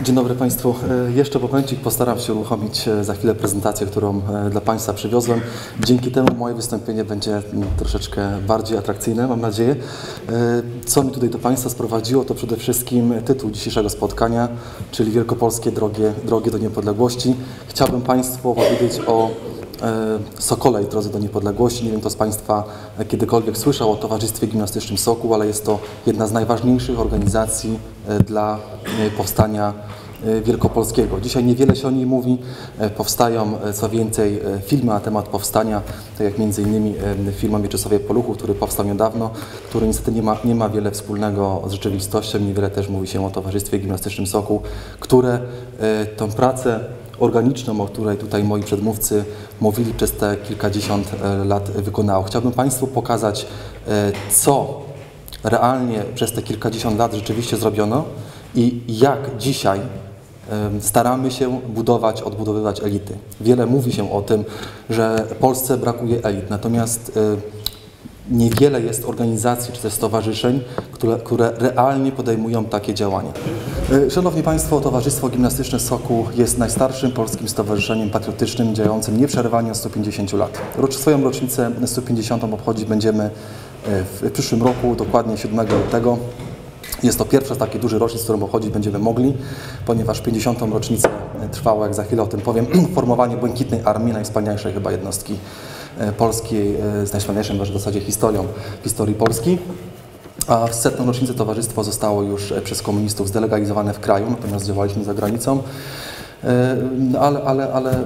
Dzień dobry Państwu. Jeszcze momencik postaram się uruchomić za chwilę prezentację, którą dla Państwa przywiozłem. Dzięki temu moje wystąpienie będzie troszeczkę bardziej atrakcyjne, mam nadzieję. Co mi tutaj do Państwa sprowadziło, to przede wszystkim tytuł dzisiejszego spotkania, czyli Wielkopolskie drogie, drogie do niepodległości. Chciałbym Państwu opowiedzieć o Sokole i Drodze do Niepodległości. Nie wiem, kto z Państwa kiedykolwiek słyszał o Towarzystwie Gimnastycznym Sokół, ale jest to jedna z najważniejszych organizacji dla powstania wielkopolskiego. Dzisiaj niewiele się o niej mówi. Powstają co więcej filmy na temat powstania, tak jak między innymi film o Mieczysławie Poluchu, który powstał niedawno, który niestety nie ma, nie ma wiele wspólnego z rzeczywistością. Niewiele też mówi się o Towarzystwie Gimnastycznym Sokół, które tą pracę organiczną, o której tutaj moi przedmówcy mówili, przez te kilkadziesiąt lat wykonało. Chciałbym Państwu pokazać, co realnie przez te kilkadziesiąt lat rzeczywiście zrobiono i jak dzisiaj staramy się budować, odbudowywać elity. Wiele mówi się o tym, że Polsce brakuje elit, natomiast niewiele jest organizacji czy też stowarzyszeń, które, które realnie podejmują takie działania. Szanowni Państwo, Towarzystwo Gimnastyczne Sokół jest najstarszym polskim stowarzyszeniem patriotycznym działającym nieprzerwanie od stu pięćdziesięciu lat. Rocz, swoją rocznicę stu pięćdziesiątą obchodzić będziemy w przyszłym roku, dokładnie siódmego lutego. Jest to pierwsza z takich dużych rocznic, którą obchodzić będziemy mogli, ponieważ pięćdziesiątą rocznicę trwało, jak za chwilę o tym powiem, formowanie Błękitnej Armii, najwspanialszej chyba jednostki polskiej, z najwspanialszą w zasadzie historią historii Polski. A w setną rocznicę towarzystwo zostało już przez komunistów zdelegalizowane w kraju, natomiast działaliśmy za granicą. Ale, ale, ale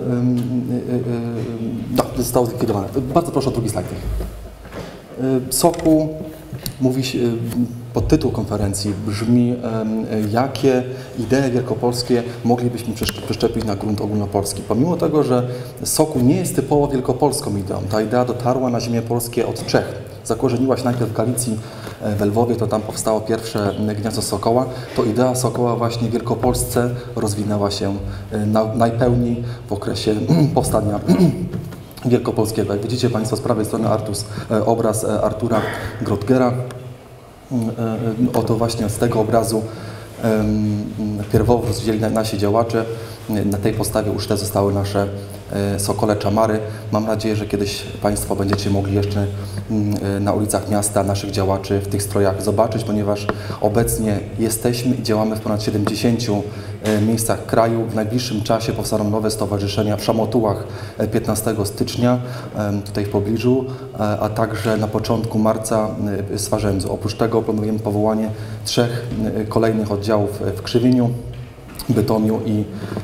no, zostało zlikwidowane. Bardzo proszę o drugi slajd. Sokół, mówi się, podtytuł konferencji brzmi, jakie idee wielkopolskie moglibyśmy przeszczepić na grunt ogólnopolski. Pomimo tego, że Sokół nie jest typowo wielkopolską ideą, ta idea dotarła na ziemię polskie od Czech. Zakorzeniła się najpierw w Galicji, w Lwowie, to tam powstało pierwsze gniazdo Sokoła, to idea Sokoła właśnie w Wielkopolsce rozwinęła się na, najpełniej w okresie powstania wielkopolskiego. Jak widzicie Państwo z prawej strony Artus, obraz Artura Grottgera. Oto właśnie z tego obrazu pierwowrót wzięli nasi działacze. Na tej podstawie użyte zostały nasze Sokole Czamary. Mam nadzieję, że kiedyś Państwo będziecie mogli jeszcze na ulicach miasta naszych działaczy w tych strojach zobaczyć, ponieważ obecnie jesteśmy i działamy w ponad siedemdziesięciu miejscach kraju. W najbliższym czasie powstaną nowe stowarzyszenia w Szamotułach piętnastego stycznia, tutaj w pobliżu, a także na początku marca w Swarzędzu. Oprócz tego planujemy powołanie trzech kolejnych oddziałów w Krzywieniu, Bytomiu i,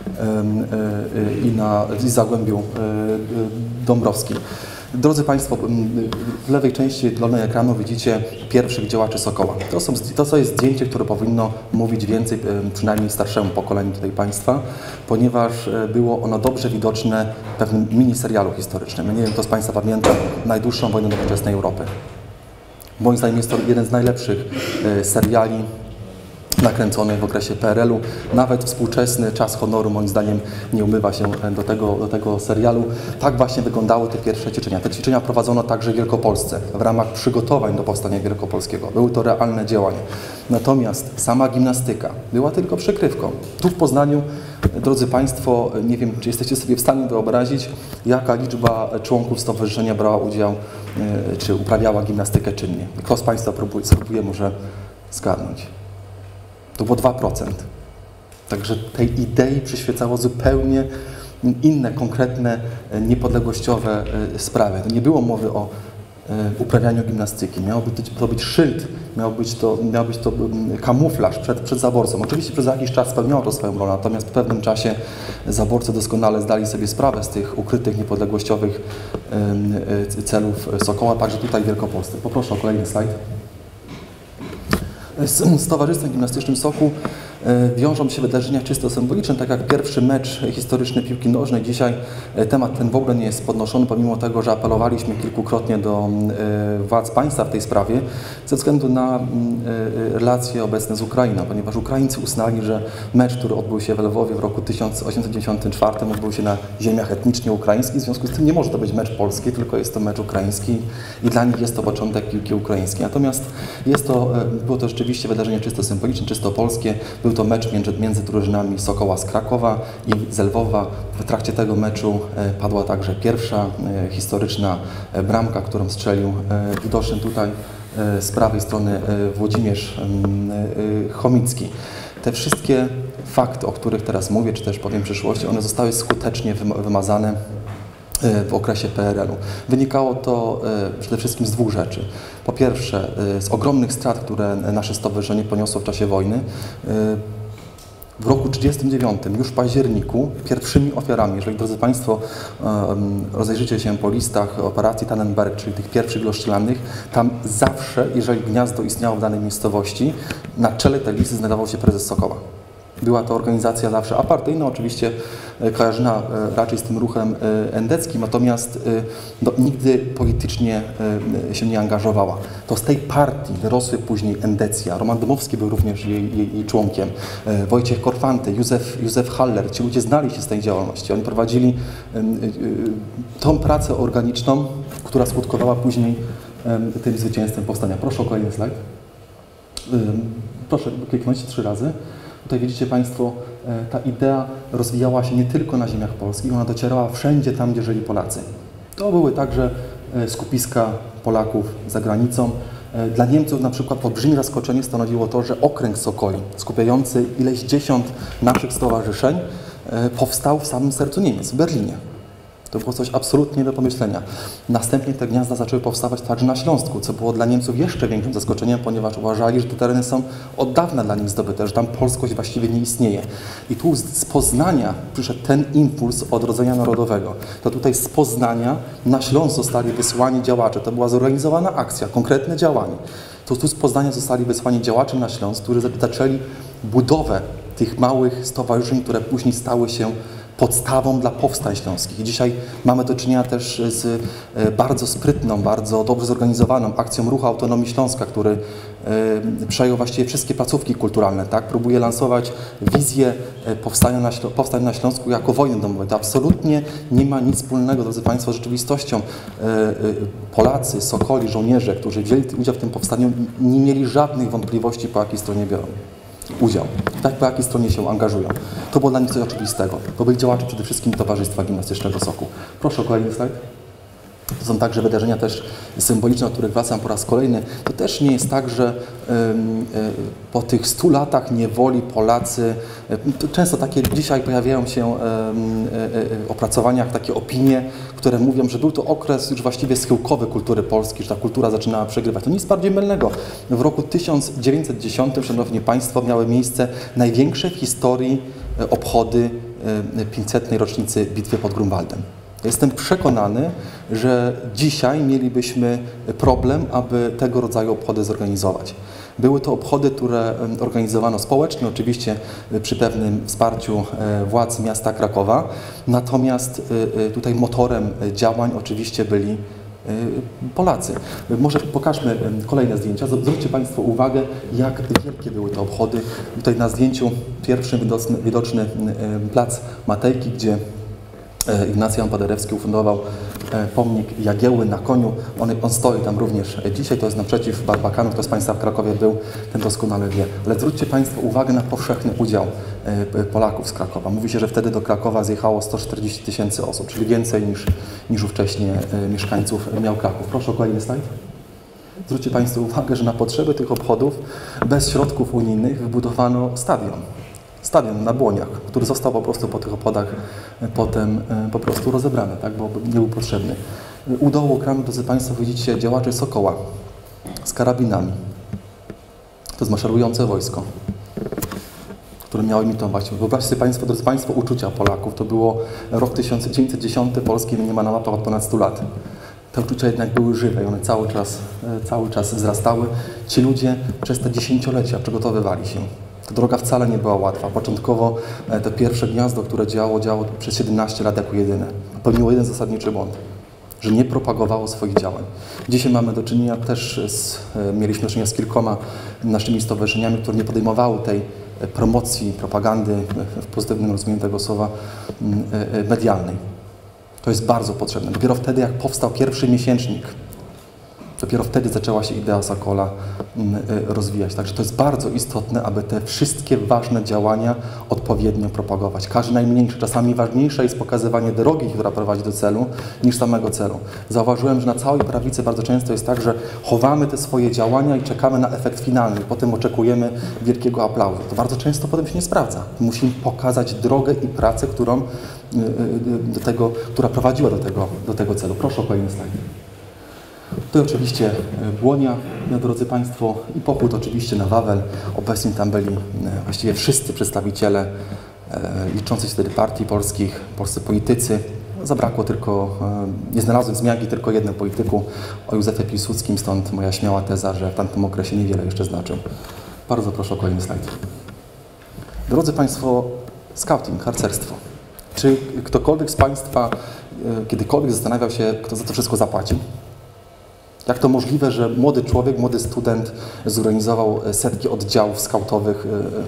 i na i Zagłębiu Dąbrowskim. Drodzy Państwo, w lewej części dolnej ekranu widzicie pierwszych działaczy Sokoła. To, są, to jest zdjęcie, które powinno mówić więcej, przynajmniej starszemu pokoleniu tutaj Państwa, ponieważ było ono dobrze widoczne w pewnym miniserialu historycznym. Ja nie wiem, kto z Państwa pamięta najdłuższą wojnę nowoczesnej Europy. Moim zdaniem jest to jeden z najlepszych seriali nakręcony w okresie P R L u. Nawet współczesny Czas Honoru moim zdaniem nie umywa się do tego, do tego serialu. Tak właśnie wyglądały te pierwsze ćwiczenia. Te ćwiczenia prowadzono także w Wielkopolsce w ramach przygotowań do powstania wielkopolskiego. Były to realne działania. Natomiast sama gimnastyka była tylko przykrywką. Tu w Poznaniu, drodzy Państwo, nie wiem, czy jesteście sobie w stanie wyobrazić, jaka liczba członków stowarzyszenia brała udział, czy uprawiała gimnastykę czynnie. Kto z Państwa próbuje, spróbuje może zgadnąć? To było dwa procent. Także tej idei przyświecało zupełnie inne, konkretne, niepodległościowe sprawy. Nie było mowy o uprawianiu gimnastyki. Miał być to być szyld, miał być to, miał być to kamuflaż przed, przed zaborcą. Oczywiście przez jakiś czas spełniało to swoją rolę, natomiast w pewnym czasie zaborcy doskonale zdali sobie sprawę z tych ukrytych, niepodległościowych celów Sokoła, także tutaj w Wielkopolsce. Poproszę o kolejny slajd. Z, z Towarzystwem Gimnastycznym Sokół wiążą się wydarzenia czysto symboliczne, tak jak pierwszy mecz historyczny piłki nożnej. Dzisiaj temat ten w ogóle nie jest podnoszony, pomimo tego, że apelowaliśmy kilkukrotnie do władz państwa w tej sprawie, ze względu na relacje obecne z Ukrainą, ponieważ Ukraińcy uznali, że mecz, który odbył się w Lwowie w roku tysiąc osiemset dziewięćdziesiątym czwartym, odbył się na ziemiach etnicznie ukraińskich, w związku z tym nie może to być mecz polski, tylko jest to mecz ukraiński i dla nich jest to początek piłki ukraińskiej. Natomiast jest to, było to rzeczywiście oczywiście wydarzenie czysto symboliczne, czysto polskie. Był to mecz między, między drużynami Sokoła z Krakowa i z Lwowa. W trakcie tego meczu padła także pierwsza historyczna bramka, którą strzelił widoczny tutaj z prawej strony Włodzimierz Chomicki. Te wszystkie fakty, o których teraz mówię, czy też powiem w przyszłości, one zostały skutecznie wymazane w okresie P R L-u. Wynikało to przede wszystkim z dwóch rzeczy. Po pierwsze, z ogromnych strat, które nasze stowarzyszenie poniosło w czasie wojny. W roku tysiąc dziewięćset trzydziestym dziewiątym, już w październiku, pierwszymi ofiarami, jeżeli drodzy Państwo rozejrzycie się po listach operacji Tannenberg, czyli tych pierwszych rozstrzelanych, tam zawsze, jeżeli gniazdo istniało w danej miejscowości, na czele tej listy znajdował się prezes Sokoła. Była to organizacja zawsze apartyjna, oczywiście kojarzona raczej z tym ruchem endeckim, natomiast no, nigdy politycznie się nie angażowała. To z tej partii wyrosły później endecja. Roman Dmowski był również jej, jej, jej członkiem. Wojciech Korfanty, Józef, Józef Haller. Ci ludzie znali się z tej działalności. Oni prowadzili tą pracę organiczną, która skutkowała później tym zwycięstwem powstania. Proszę o kolejny slajd. Proszę kliknąć trzy razy. Tutaj widzicie Państwo, ta idea rozwijała się nie tylko na ziemiach polskich, ona docierała wszędzie tam, gdzie żyli Polacy. To były także skupiska Polaków za granicą. Dla Niemców na przykład olbrzymie zaskoczenie stanowiło to, że okręg Sokoli, skupiający ileś dziesiąt naszych stowarzyszeń, powstał w samym sercu Niemiec, w Berlinie. To było coś absolutnie nie do pomyślenia. Następnie te gniazda zaczęły powstawać także na Śląsku, co było dla Niemców jeszcze większym zaskoczeniem, ponieważ uważali, że te tereny są od dawna dla nich zdobyte, że tam polskość właściwie nie istnieje. I tu z Poznania przyszedł ten impuls odrodzenia narodowego. To tutaj z Poznania na Śląsk zostali wysłani działacze. To była zorganizowana akcja, konkretne działanie. To tu z Poznania zostali wysłani działacze na Śląsk, którzy zaczęli budowę tych małych stowarzyszeń, które później stały się podstawą dla powstań śląskich. I dzisiaj mamy do czynienia też z bardzo sprytną, bardzo dobrze zorganizowaną akcją Ruchu Autonomii Śląska, który przejął właściwie wszystkie placówki kulturalne, tak? Próbuje lansować wizję powstania na, powstań na Śląsku jako wojny domowej. To absolutnie nie ma nic wspólnego, drodzy Państwo, z rzeczywistością. Polacy, Sokoli, żołnierze, którzy wzięli udział w tym powstaniu, nie mieli żadnych wątpliwości, po jakiej stronie biorą udział, tak po jakiej stronie się angażują. To było dla nich coś oczywistego. To byli działacze przede wszystkim Towarzystwa Gimnastycznego Soku. Proszę o kolejny slajd. To są także wydarzenia też symboliczne, o których wracam po raz kolejny. To też nie jest tak, że y, y, po tych stu latach niewoli Polacy, y, często takie dzisiaj pojawiają się y, y, y, opracowaniach takie opinie, które mówią, że był to okres już właściwie schyłkowy kultury polskiej, że ta kultura zaczynała przegrywać. To nic bardziej mylnego. W roku tysiąc dziewięćset dziesiątym, Szanowni Państwo, miały miejsce największe w historii obchody pięćsetnej rocznicy bitwy pod Grunwaldem. Jestem przekonany, że dzisiaj mielibyśmy problem, aby tego rodzaju obchody zorganizować. Były to obchody, które organizowano społecznie, oczywiście przy pewnym wsparciu władz miasta Krakowa, natomiast tutaj motorem działań oczywiście byli Polacy. Może pokażmy kolejne zdjęcia. Zwróćcie Państwo uwagę, jak wielkie były te obchody. Tutaj na zdjęciu pierwszym widoczny, widoczny plac Matejki, gdzie Ignacy Jan Paderewski ufundował pomnik Jagiełły na koniu. On, on stoi tam również dzisiaj, to jest naprzeciw Barbakanów. Kto z Państwa w Krakowie był, ten doskonale wie. Ale zwróćcie Państwo uwagę na powszechny udział Polaków z Krakowa. Mówi się, że wtedy do Krakowa zjechało sto czterdzieści tysięcy osób, czyli więcej niż, niż ówcześnie mieszkańców miał Kraków. Proszę o kolejny slajd. Zwróćcie Państwo uwagę, że na potrzeby tych obchodów bez środków unijnych wybudowano stadion. Stadion na Błoniach, który został po prostu po tych obchodach potem po prostu rozebrany, tak, bo nie był potrzebny. U dołu ekranu, drodzy Państwo, widzicie działaczy Sokoła z karabinami. To jest maszerujące wojsko, które miało imitować. Wyobraźcie sobie Państwo, drodzy Państwo, uczucia Polaków. To było rok tysiąc dziewięćset dziesiąty, Polski nie ma na mapach od ponad stu lat. Te uczucia jednak były żywe i one cały czas, cały czas wzrastały. Ci ludzie przez te dziesięciolecia przygotowywali się. Ta droga wcale nie była łatwa. Początkowo to pierwsze gniazdo, które działało, działało przez siedemnaście lat jako jedyne. Popełniło jeden zasadniczy błąd, że nie propagowało swoich działań. Dzisiaj mamy do czynienia też z, mieliśmy do czynienia z kilkoma naszymi stowarzyszeniami, które nie podejmowały tej promocji, propagandy w pozytywnym rozumieniu tego słowa medialnej. To jest bardzo potrzebne. Dopiero wtedy, jak powstał pierwszy miesięcznik, Dopiero wtedy zaczęła się idea Sokola rozwijać. Także to jest bardzo istotne, aby te wszystkie ważne działania odpowiednio propagować. Każdy najmniejszy, czasami ważniejsze jest pokazywanie drogi, która prowadzi do celu, niż samego celu. Zauważyłem, że na całej prawicy bardzo często jest tak, że chowamy te swoje działania i czekamy na efekt finalny. Potem oczekujemy wielkiego aplauzu. To bardzo często potem się nie sprawdza. Musimy pokazać drogę i pracę, którą, do tego, która prowadziła do tego, do tego celu. Proszę o kolejny slajd. Tutaj oczywiście Błonia, drodzy Państwo, i pochód oczywiście na Wawel. Obecnie tam byli właściwie wszyscy przedstawiciele liczących się wtedy partii polskich, polscy politycy. Zabrakło tylko, nie znalazłem wzmianki tylko jednym polityku, o Józefie Piłsudskim, stąd moja śmiała teza, że w tamtym okresie niewiele jeszcze znaczył. Bardzo proszę o kolejny slajd. Drodzy Państwo, scouting, harcerstwo. Czy ktokolwiek z Państwa kiedykolwiek zastanawiał się, kto za to wszystko zapłacił? Jak to możliwe, że młody człowiek, młody student zorganizował setki oddziałów skautowych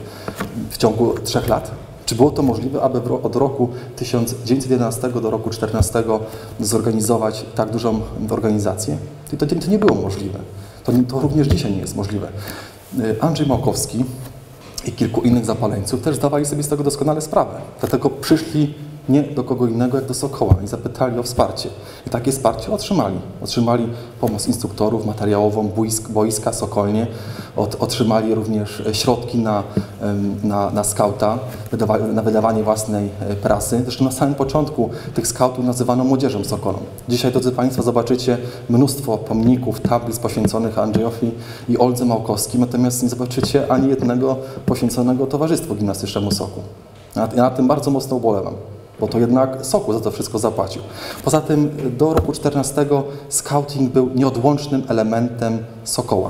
w ciągu trzech lat? Czy było to możliwe, aby od roku tysiąc dziewięćset jedenastego do roku czternastego zorganizować tak dużą organizację? To, to nie było możliwe. To, to również dzisiaj nie jest możliwe. Andrzej Małkowski i kilku innych zapaleńców też zdawali sobie z tego doskonale sprawę. Dlatego przyszli nie do kogo innego jak do Sokoła i zapytali o wsparcie. I takie wsparcie otrzymali. Otrzymali pomoc instruktorów materiałową, boisk, boiska, Sokolnie. Od, otrzymali również środki na, na, na skauta, wydawa, na wydawanie własnej prasy. Zresztą na samym początku tych skautów nazywano młodzieżą Sokolą. Dzisiaj, drodzy Państwo, zobaczycie mnóstwo pomników, tablic poświęconych Andrzejowi i Oldze Małkowskim, natomiast nie zobaczycie ani jednego poświęconego Towarzystwu Gimnastycznemu Soku. Ja na tym bardzo mocno ubolewam, bo to jednak Sokół za to wszystko zapłacił. Poza tym do roku czternastego scouting był nieodłącznym elementem Sokoła,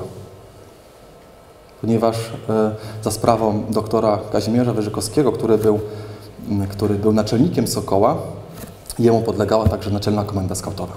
ponieważ e, za sprawą doktora Kazimierza Wyżykowskiego, który był, m, który był naczelnikiem Sokoła, jemu podlegała także naczelna komenda skautowa.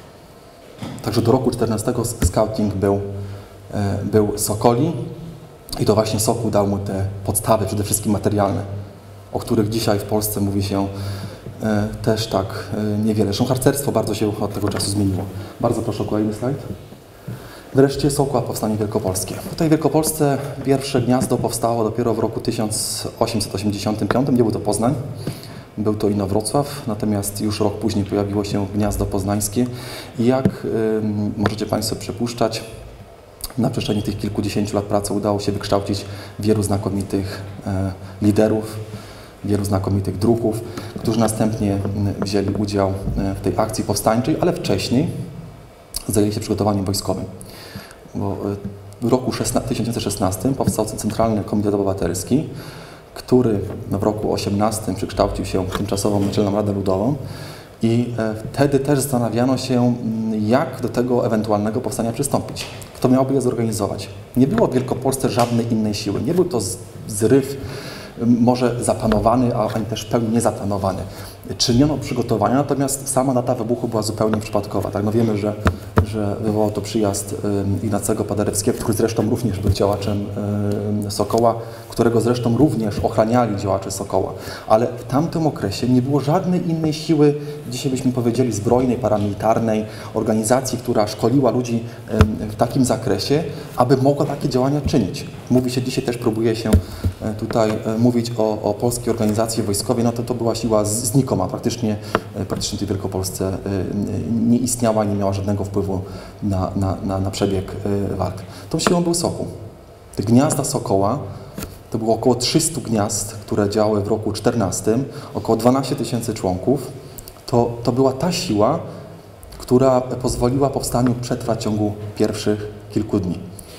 Także do roku czternastego scouting był, e, był Sokoli i to właśnie Sokół dał mu te podstawy, przede wszystkim materialne, o których dzisiaj w Polsce mówi się e, też tak e, niewiele. Zresztą harcerstwo bardzo się od tego czasu zmieniło. Bardzo proszę o kolejny slajd. Wreszcie Sokół, powstanie wielkopolskie. Tutaj w Wielkopolsce pierwsze gniazdo powstało dopiero w roku tysiąc osiemset osiemdziesiątym piątym. Nie był to Poznań, był to Inowrocław, natomiast już rok później pojawiło się gniazdo poznańskie. I jak y, możecie Państwo przypuszczać, na przestrzeni tych kilkudziesięciu lat pracy udało się wykształcić wielu znakomitych e, liderów, wielu znakomitych druhów, którzy następnie wzięli udział w tej akcji powstańczej, ale wcześniej zajęli się przygotowaniem wojskowym. Bo w roku tysiąc dziewięćset szesnastym powstał Centralny Komitet Obywatelski, który w roku osiemnastym przekształcił się w tymczasową Naczelną Radę Ludową i wtedy też zastanawiano się, jak do tego ewentualnego powstania przystąpić. Kto miałby je zorganizować? Nie było w Wielkopolsce żadnej innej siły. Nie był to zryw może zaplanowany, a ani też w pełni niezaplanowany. Czyniono przygotowania, natomiast sama data wybuchu była zupełnie przypadkowa. Tak? No wiemy, że, że wywołał to przyjazd Ignacego Paderewskiego, który zresztą również był działaczem Sokoła, którego zresztą również ochraniali działacze Sokoła. Ale w tamtym okresie nie było żadnej innej siły, dzisiaj byśmy powiedzieli zbrojnej, paramilitarnej, organizacji, która szkoliła ludzi w takim zakresie, aby mogła takie działania czynić. Mówi się, dzisiaj też próbuje się tutaj mówić o, o polskiej organizacji wojskowej, no to to była siła znikoma, praktycznie, praktycznie w tej Wielkopolsce nie istniała, nie miała żadnego wpływu na, na, na, na przebieg walk. Tą siłą był Sokół. Te gniazda Sokoła to było około trzystu gniazd, które działały w roku czternastym, około dwanaście tysięcy członków. To, to była ta siła, która pozwoliła powstaniu przetrwać w ciągu pierwszych kilku dni.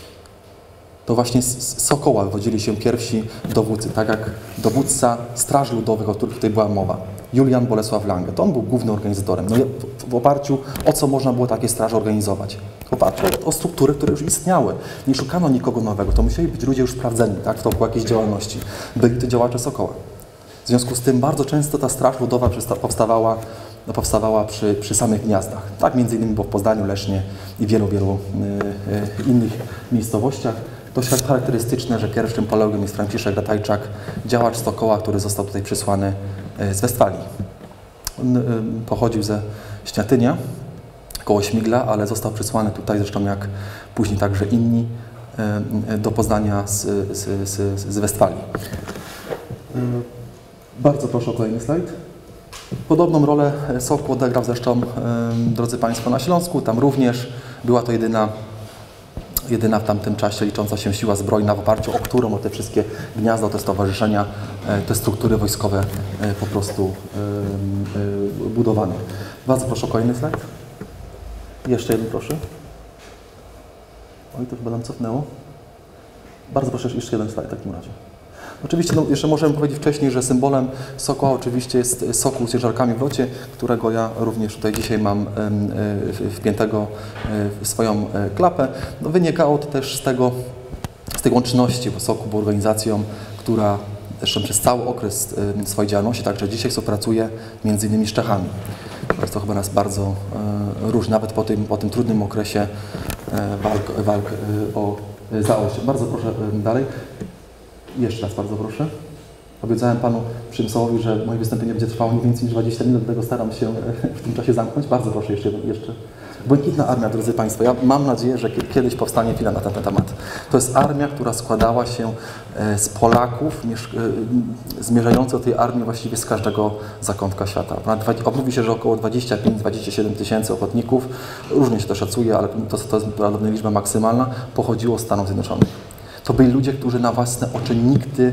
To właśnie z Sokoła wywodzili się pierwsi dowódcy, tak jak dowódca Straży Ludowych, o których tutaj była mowa, Julian Bolesław Lange. To on był głównym organizatorem. No, w, w oparciu o co można było takie straże organizować? W oparciu o, o struktury, które już istniały. Nie szukano nikogo nowego. To musieli być ludzie już sprawdzeni, tak, w toku jakiejś działalności. Byli to działacze Sokoła. W związku z tym bardzo często ta Straż Ludowa powstawała, no, powstawała przy, przy samych gniazdach. Tak między innymi było w Poznaniu, Lesznie i wielu, wielu y, y, innych miejscowościach. Dość charakterystyczne, że pierwszym poległym jest Franciszek Ratajczak, działacz Sokoła, który został tutaj przysłany z Westfalii. On pochodził ze Śniatynia koło Śmigla, ale został przysłany tutaj, zresztą jak później także inni, do Poznania z, z, z, z Westfalii. Bardzo proszę o kolejny slajd. Podobną rolę Sokół odegrał zresztą, drodzy Państwo, na Śląsku. Tam również była to jedyna, jedyna w tamtym czasie licząca się siła zbrojna, w oparciu o którą o te wszystkie gniazda, te stowarzyszenia, te struktury wojskowe po prostu budowane. Bardzo proszę o kolejny slajd. Jeszcze jeden, proszę. Oj, to chyba nam cofnęło. Bardzo proszę, jeszcze jeden slajd w takim razie. Oczywiście, no, jeszcze możemy powiedzieć wcześniej, że symbolem Sokoła oczywiście jest sokół z ciężarkami w locie, którego ja również tutaj dzisiaj mam wpiętego w swoją klapę. No, wynikało to też z tego, z tej łączności, bo Sokół był organizacją, która zresztą przez cały okres swojej działalności, także dzisiaj współpracuje między innymi z Czechami. To chyba nas bardzo różni, nawet po tym, po tym trudnym okresie walk, walk o zaość. Bardzo proszę dalej. Jeszcze raz bardzo proszę. Obiecałem Panu Przemysławowi, że moje wystąpienie będzie trwało nie więcej niż dwadzieścia minut, dlatego staram się w tym czasie zamknąć. Bardzo proszę jeszcze. jeszcze. Błękitna Armia, drodzy Państwo, ja mam nadzieję, że kiedyś powstanie film na ten temat. To jest armia, która składała się z Polaków, zmierzająca do tej armii właściwie z każdego zakątka świata. Mówi się, że około dwadzieścia pięć do dwudziestu siedmiu tysięcy ochotników, różnie się to szacuje, ale to, to jest prawdopodobnie liczba maksymalna, pochodziło z Stanów Zjednoczonych. To byli ludzie, którzy na własne oczy nigdy,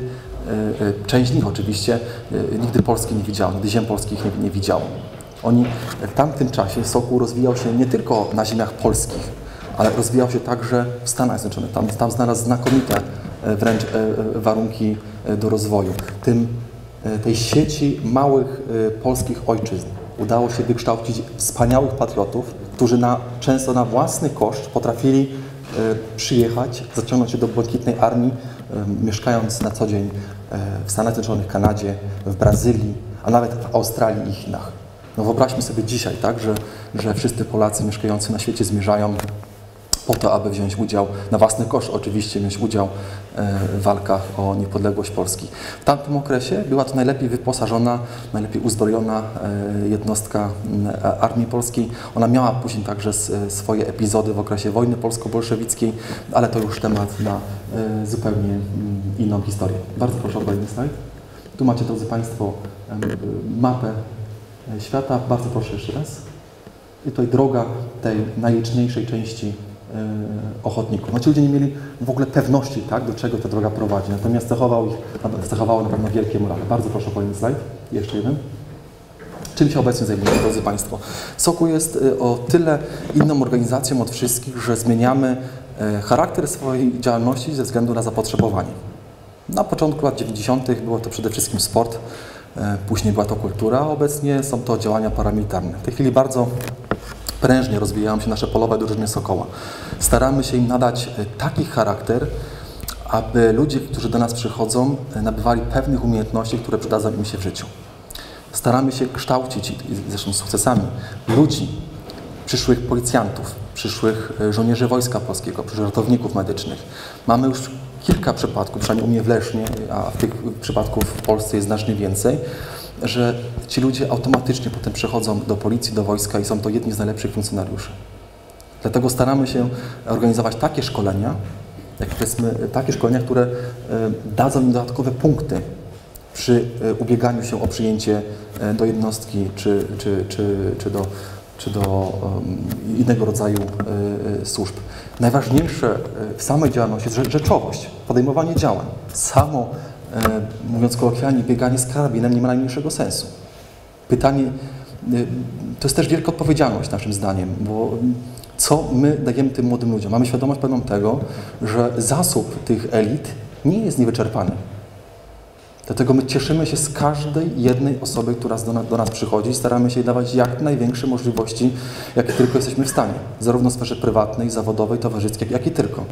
część z nich oczywiście, nigdy Polski nie widziała, nigdy ziem polskich nie, nie widziało. Oni w tamtym czasie Sokół rozwijał się nie tylko na ziemiach polskich, ale rozwijał się także w Stanach Zjednoczonych. Tam, tam znalazł znakomite wręcz warunki do rozwoju. Tym, tej sieci małych polskich ojczyzn udało się wykształcić wspaniałych patriotów, którzy na, często na własny koszt potrafili przyjechać, zaciągnąć się do Błękitnej Armii, mieszkając na co dzień w Stanach Zjednoczonych, Kanadzie, w Brazylii, a nawet w Australii i Chinach. No wyobraźmy sobie dzisiaj, tak, że, że wszyscy Polacy mieszkający na świecie zmierzają po to, aby wziąć udział, na własny koszt oczywiście, wziąć udział w walkach o niepodległość Polski. W tamtym okresie była to najlepiej wyposażona, najlepiej uzbrojona jednostka Armii Polskiej. Ona miała później także swoje epizody w okresie wojny polsko-bolszewickiej, ale to już temat na zupełnie inną historię. Bardzo proszę o kolejny slajd. Tu macie, drodzy Państwo, mapę świata. Bardzo proszę jeszcze raz. I tutaj droga tej najliczniejszej części ochotników. No ci ludzie nie mieli w ogóle pewności, tak, do czego ta droga prowadzi. Natomiast cechował ich, cechowało na pewno wielkie morale. Bardzo proszę o kolejny slajd. Jeszcze jeden. Czym się obecnie zajmujemy, drodzy Państwo? Sokół jest o tyle inną organizacją od wszystkich, że zmieniamy charakter swojej działalności ze względu na zapotrzebowanie. Na początku lat dziewięćdziesiątych było to przede wszystkim sport, później była to kultura, a obecnie są to działania paramilitarne. W tej chwili bardzo prężnie rozwijają się nasze polowe drużyny Sokoła. Staramy się im nadać taki charakter, aby ludzie, którzy do nas przychodzą, nabywali pewnych umiejętności, które przydadzą im się w życiu. Staramy się kształcić, zresztą z sukcesami, ludzi, przyszłych policjantów, przyszłych żołnierzy Wojska Polskiego, przyszłych ratowników medycznych. Mamy już kilka przypadków, przynajmniej u mnie w Lesznie, a w tych przypadków w Polsce jest znacznie więcej, że ci ludzie automatycznie potem przechodzą do policji, do wojska i są to jedni z najlepszych funkcjonariuszy. Dlatego staramy się organizować takie szkolenia, jak powiedzmy, takie szkolenia, które dadzą im dodatkowe punkty przy ubieganiu się o przyjęcie do jednostki czy, czy, czy, czy do, czy do um, innego rodzaju y, służb. Najważniejsze w samej działalności jest rzeczowość, podejmowanie działań. Samo, y, mówiąc kolokwialnie, bieganie z karabinem nie ma najmniejszego sensu. Pytanie, y, to jest też wielka odpowiedzialność naszym zdaniem, bo co my dajemy tym młodym ludziom? Mamy świadomość pewną tego, że zasób tych elit nie jest niewyczerpany. Dlatego my cieszymy się z każdej jednej osoby, która do nas, do nas przychodzi i staramy się jej dawać jak największe możliwości, jakie tylko jesteśmy w stanie. Zarówno w sferze prywatnej, zawodowej, towarzyskiej, jak i tylko.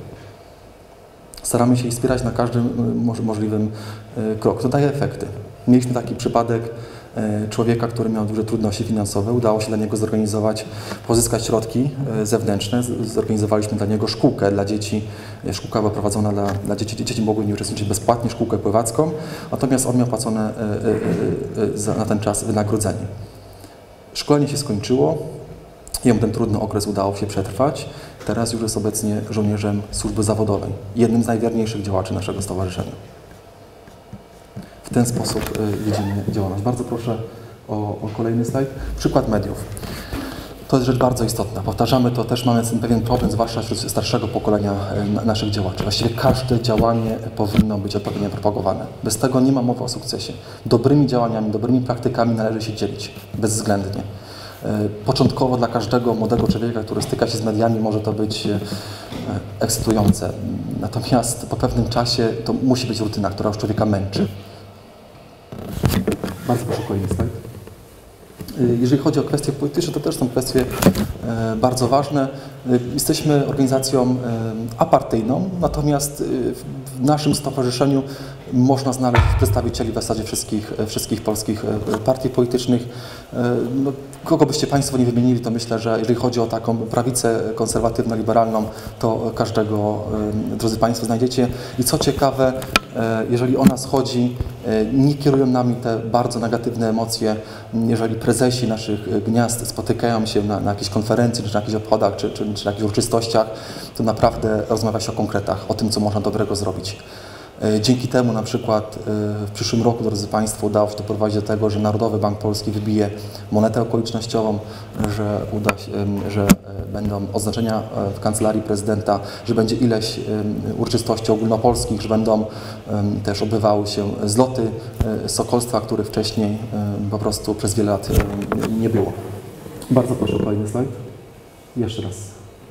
Staramy się ich wspierać na każdym możliwym kroku. To daje efekty. Mieliśmy taki przypadek człowieka, który miał duże trudności finansowe. Udało się dla niego zorganizować, pozyskać środki zewnętrzne. Zorganizowaliśmy dla niego szkółkę dla dzieci. Szkółka była prowadzona dla, dla dzieci. Dzieci mogły nie uczestniczyć bezpłatnie, szkółkę pływacką, natomiast on miał płacone na ten czas wynagrodzenie. Szkolenie się skończyło. Jemu ten trudny okres udało się przetrwać. Teraz już jest obecnie żołnierzem służby zawodowej, jednym z najwierniejszych działaczy naszego stowarzyszenia. W ten sposób y, widzimy działalność. Bardzo proszę o, o kolejny slajd. Przykład mediów. To jest rzecz bardzo istotna. Powtarzamy to, też mamy pewien problem, zwłaszcza wśród starszego pokolenia y, naszych działaczy. Właściwie każde działanie powinno być odpowiednio propagowane. Bez tego nie ma mowy o sukcesie. Dobrymi działaniami, dobrymi praktykami należy się dzielić, bezwzględnie. Początkowo dla każdego młodego człowieka, który styka się z mediami, może to być ekscytujące. Natomiast po pewnym czasie to musi być rutyna, która już człowieka męczy. Bardzo proszę, kolejny slajd. Jeżeli chodzi o kwestie polityczne, to też są kwestie bardzo ważne. Jesteśmy organizacją apartyjną, natomiast w naszym stowarzyszeniu można znaleźć przedstawicieli w zasadzie wszystkich, wszystkich polskich partii politycznych. No, kogo byście Państwo nie wymienili, to myślę, że jeżeli chodzi o taką prawicę konserwatywno-liberalną, to każdego, drodzy Państwo, znajdziecie. I co ciekawe, jeżeli o nas chodzi, nie kierują nami te bardzo negatywne emocje. Jeżeli prezesi naszych gniazd spotykają się na, na jakiejś konferencji, czy na jakichś obchodach, czy, czy, czy na jakichś uroczystościach, to naprawdę rozmawia się o konkretach, o tym, co można dobrego zrobić. Dzięki temu na przykład w przyszłym roku, drodzy Państwo, udało się doprowadzić do tego, że Narodowy Bank Polski wybije monetę okolicznościową, że uda się, że będą oznaczenia w Kancelarii Prezydenta, że będzie ileś uroczystości ogólnopolskich, że będą też odbywały się zloty sokolstwa, których wcześniej po prostu przez wiele lat nie było. Bardzo proszę, kolejny slajd. Jeszcze raz.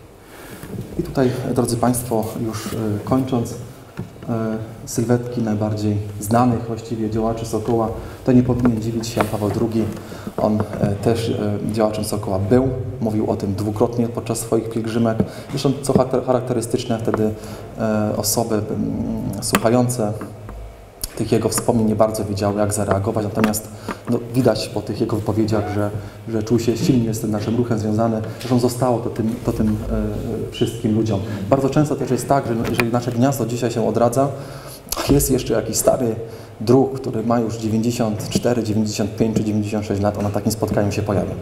I tutaj, drodzy Państwo, już kończąc, sylwetki najbardziej znanych właściwie działaczy Sokoła. To nie powinien dziwić się Jan Paweł drugi. On też działaczem Sokoła był. Mówił o tym dwukrotnie podczas swoich pielgrzymek. Zresztą co charakterystyczne, wtedy osoby słuchające tych jego wspomnień nie bardzo wiedziały, jak zareagować. Natomiast no, widać po tych jego wypowiedziach, że, że czuł się silnie z tym naszym ruchem związany. Zresztą zostało to tym, to tym e, wszystkim ludziom. Bardzo często też jest tak, że jeżeli nasze gniazdo dzisiaj się odradza, jest jeszcze jakiś stary druh, który ma już dziewięćdziesiąt cztery, dziewięćdziesiąt pięć czy dziewięćdziesiąt sześć lat, on na takim spotkaniu się pojawia.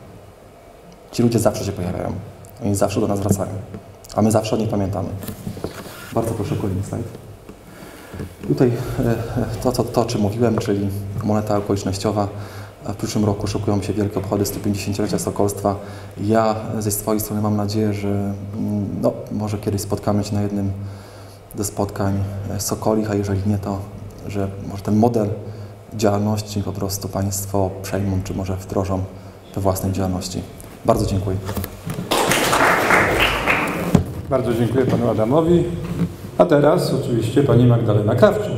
Ci ludzie zawsze się pojawiają. Oni zawsze do nas wracają. A my zawsze o nich pamiętamy. Bardzo proszę, kolejny slajd. Tutaj to, to, to, o czym mówiłem, czyli moneta okolicznościowa. W przyszłym roku szykują się wielkie obchody sto pięćdziesięciolecia Sokolstwa. Ja ze swojej strony mam nadzieję, że no, może kiedyś spotkamy się na jednym ze spotkań Sokolich, a jeżeli nie, to że może ten model działalności po prostu Państwo przejmą, czy może wdrożą we własnej działalności. Bardzo dziękuję. Bardzo dziękuję Panu Adamowi. A teraz oczywiście Pani Magdalena Krawczyk.